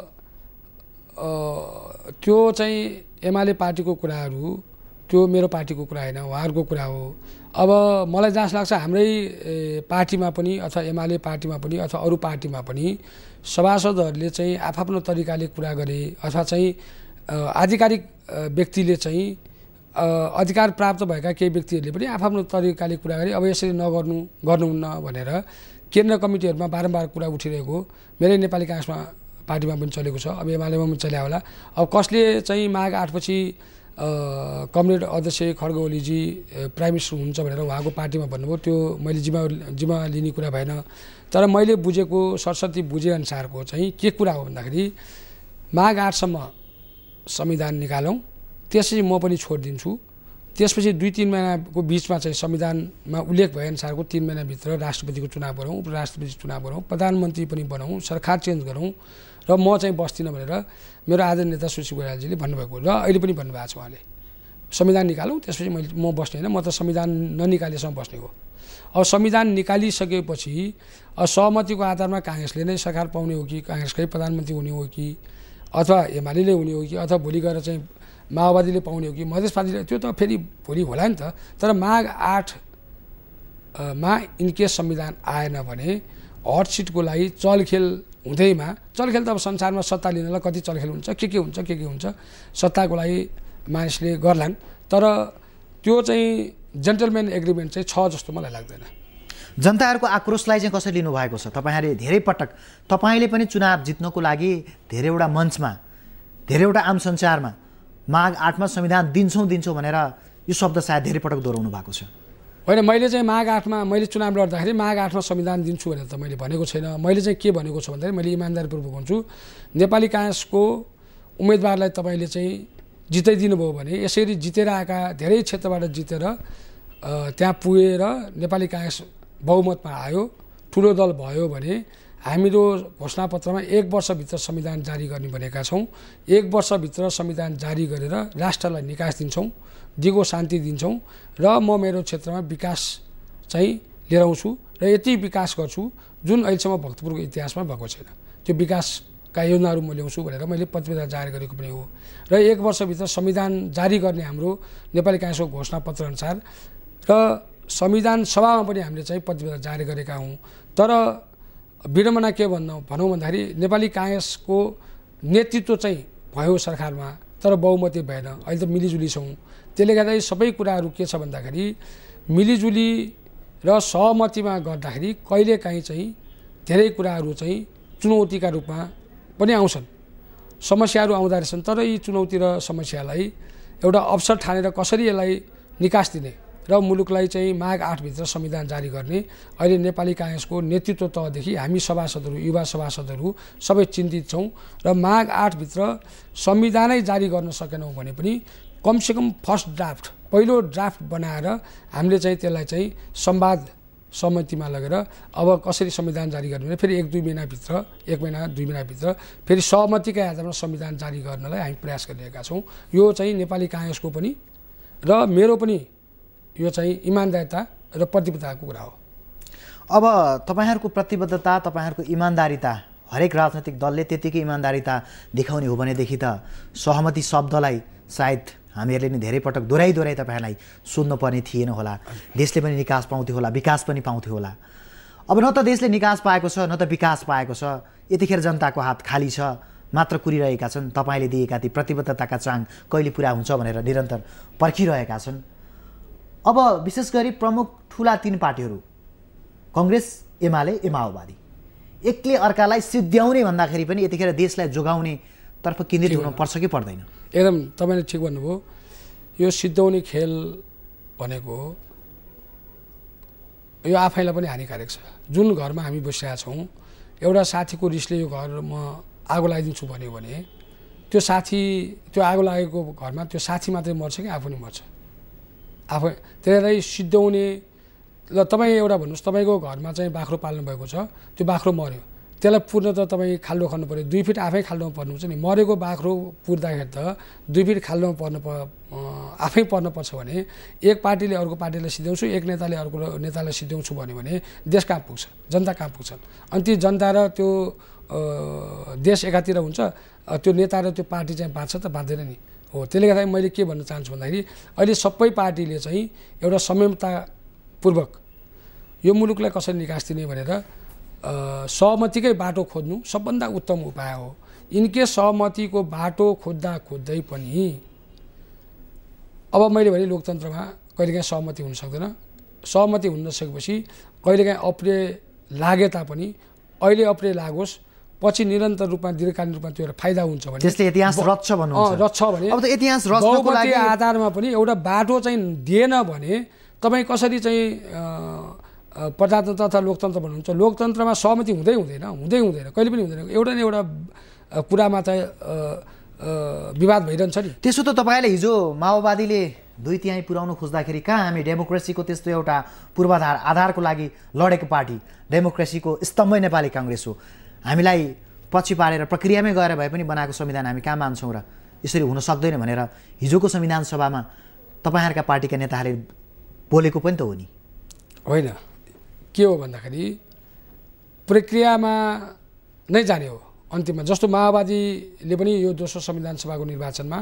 त्यो चाहिँ एमाले पार्टीको कुराहरू, त्यो मेरो पार्टीको कुरा होइन, उहाँहरूको कुरा हो। अब मलाई जहाँ लाग्छ हाम्रै पार्टीमा पनि अथवा एमाले पार्टीमा पनि अथवा अरू पार्टीमा पनि सभासदहरूले चाहिँ आफ्नो तरिकाले कुरा गरे अथवा चाहिँ आधिकारिक व्यक्तिले चाहिँ अधिकार प्राप्त भएका केही व्यक्तिहरूले पनि आफ्नो तरिकाले कुरा गरे। अब यसरी गर्नुहुन्न भनेर केन्द्र कमिटीहरूमा बारम्बार कुरा उठिरहेको मेरै नेपाली कांग्रेसमा पार्टीमा पनि चलेको छ, अब एमालेमा पनि चल्या होला। अब कसले चाहिँ माग 8 पछि कमरेड अध्यक्ष खड्ग ओलीजी प्राइम मिनिस्टर हुन्छ भनेर उहाँको पार्टीमा भन्नुभयो, त्यो मैले जिम्मा लिने कुरा भएन। तर मैले बुझेको सरस्वती बुझेअनुसारको चाहिँ के कुरा हो भन्दाखेरि माघ 8सम्म संविधान निकालौँ, त्यसपछि म पनि छोडिदिन्छु, त्यसपछि 2-3 महिनाको बिचमा चाहिँ संविधानमा उल्लेख भएअनुसारको 3 महिनाभित्र राष्ट्रपतिको चुनाव गरौँ, उपराष्ट्रपति चुनाव गरौँ, प्रधानमन्त्री पनि बनाऊँ, सरकार चेन्ज गरौँ र म चाहिँ बस्दिनँ भनेर मेरो आदरणीय नेता सुशील कोइरालाजीले भन्नुभएको र अहिले पनि भन्नुभएको छ। उहाँले संविधान निकालौँ, त्यसपछि म बस्ने होइन, म त संविधान ननिकालेसम्म बस्ने हो। अब संविधान निकालिसकेपछि सहमतिको आधारमा काङ्ग्रेसले नै सरकार पाउने हो कि काङ्ग्रेसकै प्रधानमन्त्री हुने हो कि अथवा एमाले हुने हो कि अथवा भोलि गएर चाहिँ माओवादीले पाउने हो कि मधेस पार्टीले, त्यो त फेरि भोलि होला नि त। तर माघ 8मा इनकेस संविधान आएन भने हट सिटको लागि चलखेल हुँदैमा, चलखेल त अब संसारमा सत्ता लिनलाई कति चलखेल हुन्छ, के हुन्छ सत्ताको लागि मानिसले गर्लान्, तर त्यो चाहिँ जेन्टलम्यान एग्रिमेन्ट चाहिँ छ जस्तो मलाई लाग्दैन। जनताहरूको आक्रोशलाई चाहिँ कसरी लिनुभएको छ? तपाईँहरूले धेरै पटक तपाईँले पनि चुनाव जित्नको लागि धेरैवटा मञ्चमा, धेरैवटा आम सञ्चारमा माघ 8मा संविधान दिन्छौँ भनेर यो शब्द सायद धेरै पटक दोहोऱ्याउनु भएको छ। होइन, मैले चाहिँ माघ 8मा मैले चुनाव लड्दाखेरि माघ 8मा संविधान दिन्छु भनेर त मैले भनेको छैन। मैले चाहिँ के भनेको छु भन्दाखेरि मैले इमान्दारीपूर्वक भन्छु, नेपाली काङ्ग्रेसको उम्मेदवारलाई तपाईँले चाहिँ जिताइदिनु भयो भने, यसरी जितेर आएका धेरै क्षेत्रबाट जितेर त्यहाँ पुगेर नेपाली काङ्ग्रेस बहुमतमा आयो, ठुलो दल भयो भने हामीहरू घोषणापत्रमा 1 वर्षभित्र संविधान जारी गर्ने भनेका छौँ। 1 वर्षभित्र संविधान जारी गरेर राष्ट्रलाई निकास दिन्छौँ, दिगो शान्ति दिन्छौँ र म मेरो क्षेत्रमा विकास चाहिँ लिएर आउँछु र यति विकास गर्छु जुन अहिलेसम्म भक्तपुरको इतिहासमा भएको छैन। त्यो विकासका योजनाहरू म ल्याउँछु भनेर मैले प्रतिबद्धता जारी गरेको पनि हो र 1 वर्षभित्र संविधान जारी गर्ने हाम्रो नेपाली काङ्ग्रेसको घोषणापत्र अनुसार र संविधान सभामा पनि हामीले चाहिँ प्रतिबद्धता जारी गरेका हौँ। तर विडम्बना के भनौँ भन्दाखेरि नेपाली काङ्ग्रेसको नेतृत्व चाहिँ भयो सरकारमा, तर बहुमती भएन। अहिले त मिलिजुली छौँ, त्यसले गर्दाखेरि सबै कुराहरू के छ भन्दाखेरि मिलिजुली र सहमतिमा गर्दाखेरि कहिलेकाहीँ चाहिँ धेरै कुराहरू चाहिँ चुनौतीका रूपमा पनि आउँछन्, समस्याहरू आउँदो रहेछन्। तर यी चुनौती र समस्यालाई एउटा अवसर ठानेर कसरी यसलाई निकास दिने र मुलुकलाई चाहिँ माघ 8भित्र संविधान जारी गर्ने अहिले नेपाली काङ्ग्रेसको नेतृत्व तहदेखि हामी सभासदहरू, युवा सभासदहरू सबै चिन्तित छौँ र माघ 8भित्र संविधानै जारी गर्न सकेनौँ भने पनि कमसेकम फर्स्ट ड्राफ्ट, पहिलो ड्राफ्ट बनाएर हामीले चाहिँ त्यसलाई चाहिँ संवाद समितिमा लगेर अब कसरी संविधान जारी गर्ने भने फेरि 1-2 महिनाभित्र, 1 महिना 2 महिनाभित्र फेरि सहमतिकै आधारमा संविधान जारी गर्नलाई हामी प्रयास गरिरहेका छौँ। यो चाहिँ नेपाली काङ्ग्रेसको पनि र मेरो पनि यो चाहिँ इमान्दारिता र प्रतिबद्धताको कुरा हो। अब तपाईँहरूको प्रतिबद्धता, तपाईँहरूको इमान्दारिता, हरेक राजनैतिक दलले त्यतिकै इमान्दारिता देखाउने हो भनेदेखि त सहमति शब्दलाई सायद हामीहरूले नि धेरै पटक दोहोऱ्याइ तपाईँहरूलाई सोध्नुपर्ने थिएन होला। देशले पनि निकास पाउँथ्यो होला, विकास पनि पाउँथ्यो होला। अब न त देशले निकास पाएको छ न त विकास पाएको छ, यतिखेर जनताको हात खाली छ, मात्र कुरिरहेका छन्। तपाईँले दिएका ती प्रतिबद्धताका चाङ कहिले पुरा हुन्छ भनेर निरन्तर पर्खिरहेका छन्। अब विशेष गरी प्रमुख ठुला 3 पार्टीहरू कङ्ग्रेस, एमाले, माओवादी एकले अर्कालाई सिद्ध्याउने भन्दाखेरि पनि यतिखेर देशलाई जोगाउने तर्फ केन्द्रित हुनुपर्छ कि पर्दैन? एकदम तपाईँले ठिक भन्नुभयो। यो सिद्ध्याउने खेल भनेको यो आफैलाई पनि हानिकारक छ। जुन घरमा हामी बसिरहेका छौँ, एउटा साथीको रिसले यो घर म आगो लगाइदिन्छु भन्यो भने त्यो साथी, त्यो आगो लागेको घरमा त्यो साथी मात्रै मर्छ कि आफू नै मर्छ? आफै त्यसलाई सिद्ध्याउने। ल तपाईँ एउटा भन्नुहोस्, तपाईँको घरमा चाहिँ बाख्रो पाल्नु भएको छ, त्यो बाख्रो मऱ्यो, त्यसलाई पुर्न त तपाईँ खाल्डो खन्नु पऱ्यो, 2 फिट आफै खाल्डोमा पर्नुहुन्छ नि। मरेको बाख्रो पुर्दाखेरि त 2 फिट खाल्डोमा आफै पर्नुपर्छ भने एक पार्टीले अर्को पार्टीलाई सिद्ध्याउँछु, एक नेताले अर्को नेतालाई सिद्ध्याउँछु भन्यो भने देश कहाँ पुग्छ, जनता कहाँ पुग्छन्? अनि ती जनता र त्यो देश एकातिर हुन्छ, त्यो नेता र त्यो पार्टी चाहिँ बाँच्छ त बाँच्दैन नि हो। त्यसले गर्दा मैले के भन्न चाहन्छु भन्दाखेरि अहिले सबै पार्टीले चाहिँ एउटा संयमतापूर्वक यो मुलुकलाई कसरी निकास दिने भनेर सहमतिकै बाटो खोज्नु सबभन्दा उत्तम उपाय हो। इनकेस सहमतिको बाटो खोज्दै पनि अब मैले भने लोकतन्त्रमा कहिलेकाहीँ सहमति हुन सक्दैन। सहमति हुन नसकेपछि कहिलेकाहीँ अप्रिय लागे तापनि अहिले अप्रिय लागोस्, पछि निरन्तर रूपमा दीर्घकालीन रूपमा त्यो एउटा फाइदा हुन्छ भने त्यसले इतिहास रच्छ भन्नुहुन्छ रच्छ भने अब त इतिहास रच्नको लागि आधारमा पनि एउटा बाटो चाहिँ दिएन भने तपाईँ कसरी चाहिँ प्रजातन्त्र तथा लोकतन्त्र भन्नुहुन्छ लोकतन्त्रमा सहमति हुँदैन कहिले पनि हुँदैन एउटा न एउटा कुरामा चाहिँ विवाद भइरहन्छ नि त्यसो त तपाईँले हिजो माओवादीले 2/3 पुर्याउनु खोज्दाखेरि कहाँ हामी डेमोक्रेसीको त्यस्तो एउटा पूर्वाधार आधारको लागि लडेको पार्टी डेमोक्रेसीको स्तम्भै नेपाली काङ्ग्रेस हो हामीलाई पछि पारेर प्रक्रियामै गएर भए पनि बनाएको संविधान हामी कहाँ मान्छौँ र यसरी हुन सक्दैन भनेर हिजोको संविधान सभामा तपाईँहरूका पार्टीका नेताहरूले बोलेको पनि त हो नि होइन के हो भन्दाखेरि प्रक्रियामा नै जाने हो अन्तिममा जस्तो माओवादीले पनि यो दोस्रो संविधान सभाको निर्वाचनमा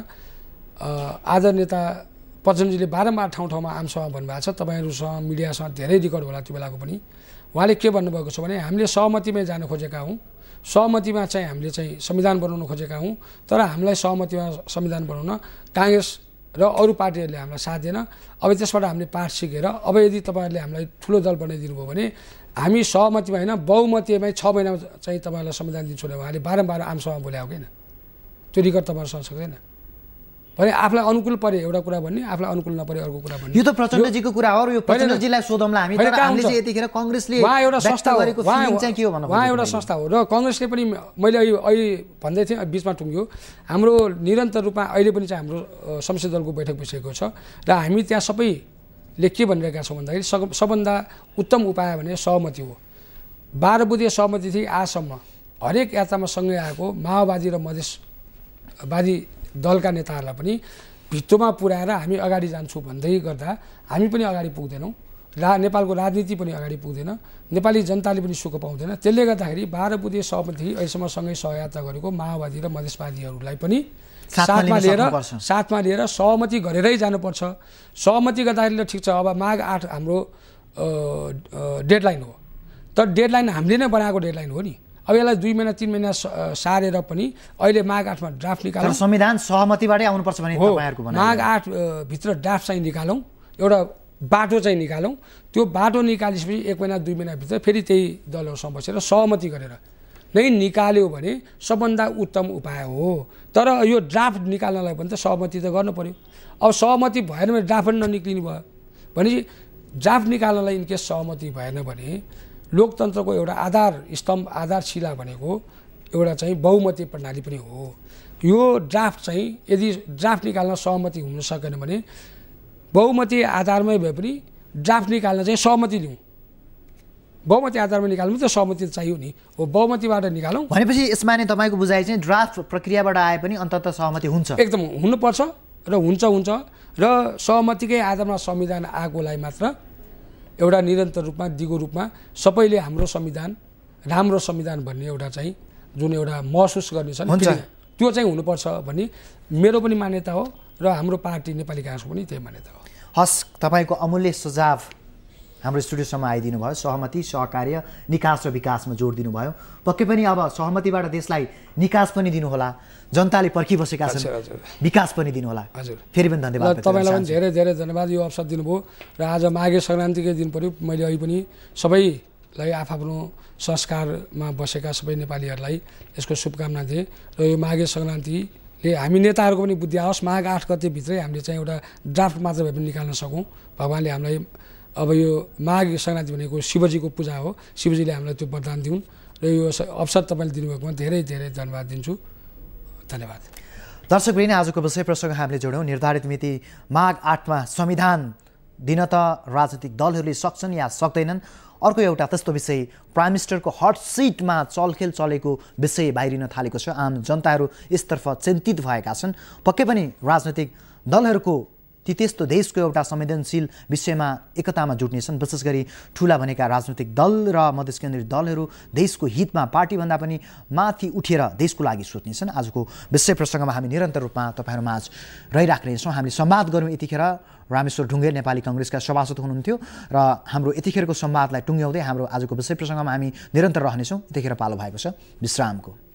आदर नेता पचनजीले बारम्बार ठाउँ-ठाउँमा आमसभा भन्नुभएको छ तपाईँहरूसँग मिडियासँग धेरै रेकर्ड होला त्यो बेलाको पनि उहाँले के भन्नुभएको छ भने हामीले सहमतिमै जान खोजेका हौँ सहमतिमा चाहिँ हामीले चाहिँ संविधान बनाउन खोजेका हौँ तर हामीलाई सहमतिमा संविधान बनाउन काङ्ग्रेस र अरू पार्टीहरूले हामीलाई साथ दिएन अब त्यसबाट हामीले पाठ सिकेर अब यदि तपाईँहरूले हामीलाई ठुलो दल बनाइदिनु भयो भने हामी सहमतिमा होइन बहुमतीमै 6 महिनामा चाहिँ तपाईँहरूलाई संविधान दिन्छु भने उहाँले बारम्बार आमसभा बोले हो किन त्यो रेकर्ड तपाईँहरू सक्दैन भने आफूलाई अनुकूल परे एउटा कुरा भन्ने आफूलाई अनुकूल नपरे अर्को कुरा भन्ने यो त प्रचण्डजीको कुरा हो र यो प्रचण्डजीलाई सोधौँला हामी तर हामीले चाहिँ यतिखेर काङ्ग्रेसले उहाँ एउटा संस्था गरेको फिलिङ चाहिँ के हो भन्नु उहाँ एउटा संस्था हो र काङ्ग्रेसले पनि मैले अहिले भन्दै थिएँ बिचमा टुङ्ग्यो हाम्रो निरन्तर रूपमा अहिले पनि चाहिँ हाम्रो संसदीय दलको बैठक बसेको छ र हामी त्यहाँ सबैले के भनिरहेका छौँ भन्दाखेरि सबभन्दा उत्तम उपाय भने सहमति हो 12 बुँदे सहमति थिए आजसम्म हरेक यात्रामा सँगै आएको माओवादी र मधेसवादी दलका नेताहरूलाई पनि भित्तोमा पुर्याएर हामी अगाडि जान्छौँ भन्दै गर्दा हामी पनि अगाडि पुग्दैनौँ नेपालको राजनीति पनि अगाडि पुग्दैन नेपाली जनताले पनि सुख पाउँदैन त्यसले गर्दाखेरि 12 बुँदे सहमति अहिलेसम्म सँगै सहयात्रा गरेको माओवादी र मधेसवादीहरूलाई पनि साथमा लिएर सहमति गरेरै जानुपर्छ सहमति गर्दाखेरि ठिक छ अब माघ 8 हाम्रो डेडलाइन हो तर डेडलाइन हामीले नै बनाएको डेडलाइन हो नि अब यसलाई 2 महिना 3 महिना सारेर पनि अहिले माघ 8 मा ड्राफ्ट निकालौँ संविधान सहमतिबाटै आउनुपर्छ भने तपाईहरुको भनाइ माघ 8 भित्र ड्राफ्ट चाहिँ निकालौँ एउटा बाटो चाहिँ निकालौँ त्यो बाटो निकालेपछि 1 महिना 2 महिना भित्र फेरि त्यही दलहरुसँग बसेर सहमति गरेर नै निकाल्यो भने सबभन्दा उत्तम उपाय हो तर यो ड्राफ्ट निकाल्नलाई पनि त सहमति त गर्नु पर्यो अब सहमति भएन भने ड्राफ्ट पनि ननिक्लिनु भयो भने ड्राफ्ट निकाल्नलाई इनकेस सहमति भएन भने लोकतन्त्रको एउटा आधारशिला भनेको एउटा चाहिँ बहुमती प्रणाली पनि हो यो ड्राफ्ट चाहिँ यदि ड्राफ्ट निकाल्न सहमति हुन सकेन भने बहुमती आधारमै भए पनि ड्राफ्ट निकाल्न चाहिँ सहमति लिउँ बहुमती आधारमा निकाल्नु त सहमति चाहियो नि हो बहुमतीबाट निकालौँ भनेपछि यसमा नै तपाईको बुझाइ चाहिँ ड्राफ्ट प्रक्रियाबाट आए पनि अन्ततः सहमति हुन्छ एकदम हुनुपर्छ र हुन्छ र सहमतिकै आधारमा संविधान आएकोलाई मात्र एउटा निरन्तर रूपमा दिगो रूपमा सबैले हाम्रो संविधान राम्रो संविधान भन्ने एउटा चाहिँ जुन एउटा महसुस गर्नेछ नि त्यो चाहिँ हुनुपर्छ भन्ने मेरो पनि मान्यता हो र हाम्रो पार्टी नेपाली काङ्ग्रेसको पनि त्यही मान्यता हो हस् तपाईको अमूल्य सुझाव हाम्रो स्टुडियोसम्म आइदिनु भयो सहमति सहकार्य निकास र विकासमा जोड दिनु भयो पक्कै पनि अब सहमतिबाट देशलाई निकास पनि दिनु होला जनताले पर्खिबसेका छन् विकास पनि दिनु होला हजुर फेरि पनि धन्यवाद तपाईलाई पनि धेरै धेरै धन्यवाद यो अवसर दिनुभयो र आज माघे संक्रान्तिकै दिन पर्यो मैले अहिले पनि सबैलाई आफ्नो संस्कारमा बसेका सबै नेपालीहरूलाई यसको शुभकामना दिएँ र यो माघे संक्रान्तिले हामी नेताहरूको पनि बुद्धि आओस् माघ 8 गते भित्रै हामीले चाहिँ एउटा ड्राफ्ट मात्र भए पनि निकाल्न सकौँ भगवान्ले हामीलाई अब यो माघ संक्रान्ति भनेको शिवजीको पूजा हो शिवजीले हामीलाई त्यो वरदान दिउन् र यो अवसर तपाईँले दिनुभएकोमा धेरै धेरै धन्यवाद दिन्छु धन्यवाद दर्शकवृन्द आजको विषय प्रसङ्ग हामीले जोड्यौँ निर्धारित मिति माघ 8 मा संविधान दिन त राजनीतिक दलहरूले सक्छन् या सक्दैनन् अर्को एउटा त्यस्तो विषय प्राइम मिनिस्टरको हट सिटमा चलखेल चलेको विषय बाहिरिन थालेको छ आम जनताहरू यसतर्फ चिन्तित भएका छन् पक्कै पनि राजनीतिक दलहरूको त्यस्तो देशको एउटा संवेदनशील विषयमा एकतामा जुट्नेछन् विशेष गरी ठूला भनेका राजनीतिक दल र मधेस केन्द्रित दलहरू देशको हितमा पार्टीभन्दा पनि माथि उठेर देशको लागि सोच्नेछन् आजको विषय प्रसङ्गमा हामी निरन्तर रूपमा तपाईहरुमाझ रहिराख्नेछौँ हामी संवाद गरौँ यतिखेर रामेश्वर ढुङ्गेल नेपाली काङ्ग्रेसका सभासद हुनुहुन्थ्यो र हाम्रो यतिखेरको संवादलाई टुङ्ग्याउँदै हाम्रो आजको विषय प्रसङ्गमा हामी निरन्तर रहनेछौँ यतिखेर पालो भएको छ विश्रामको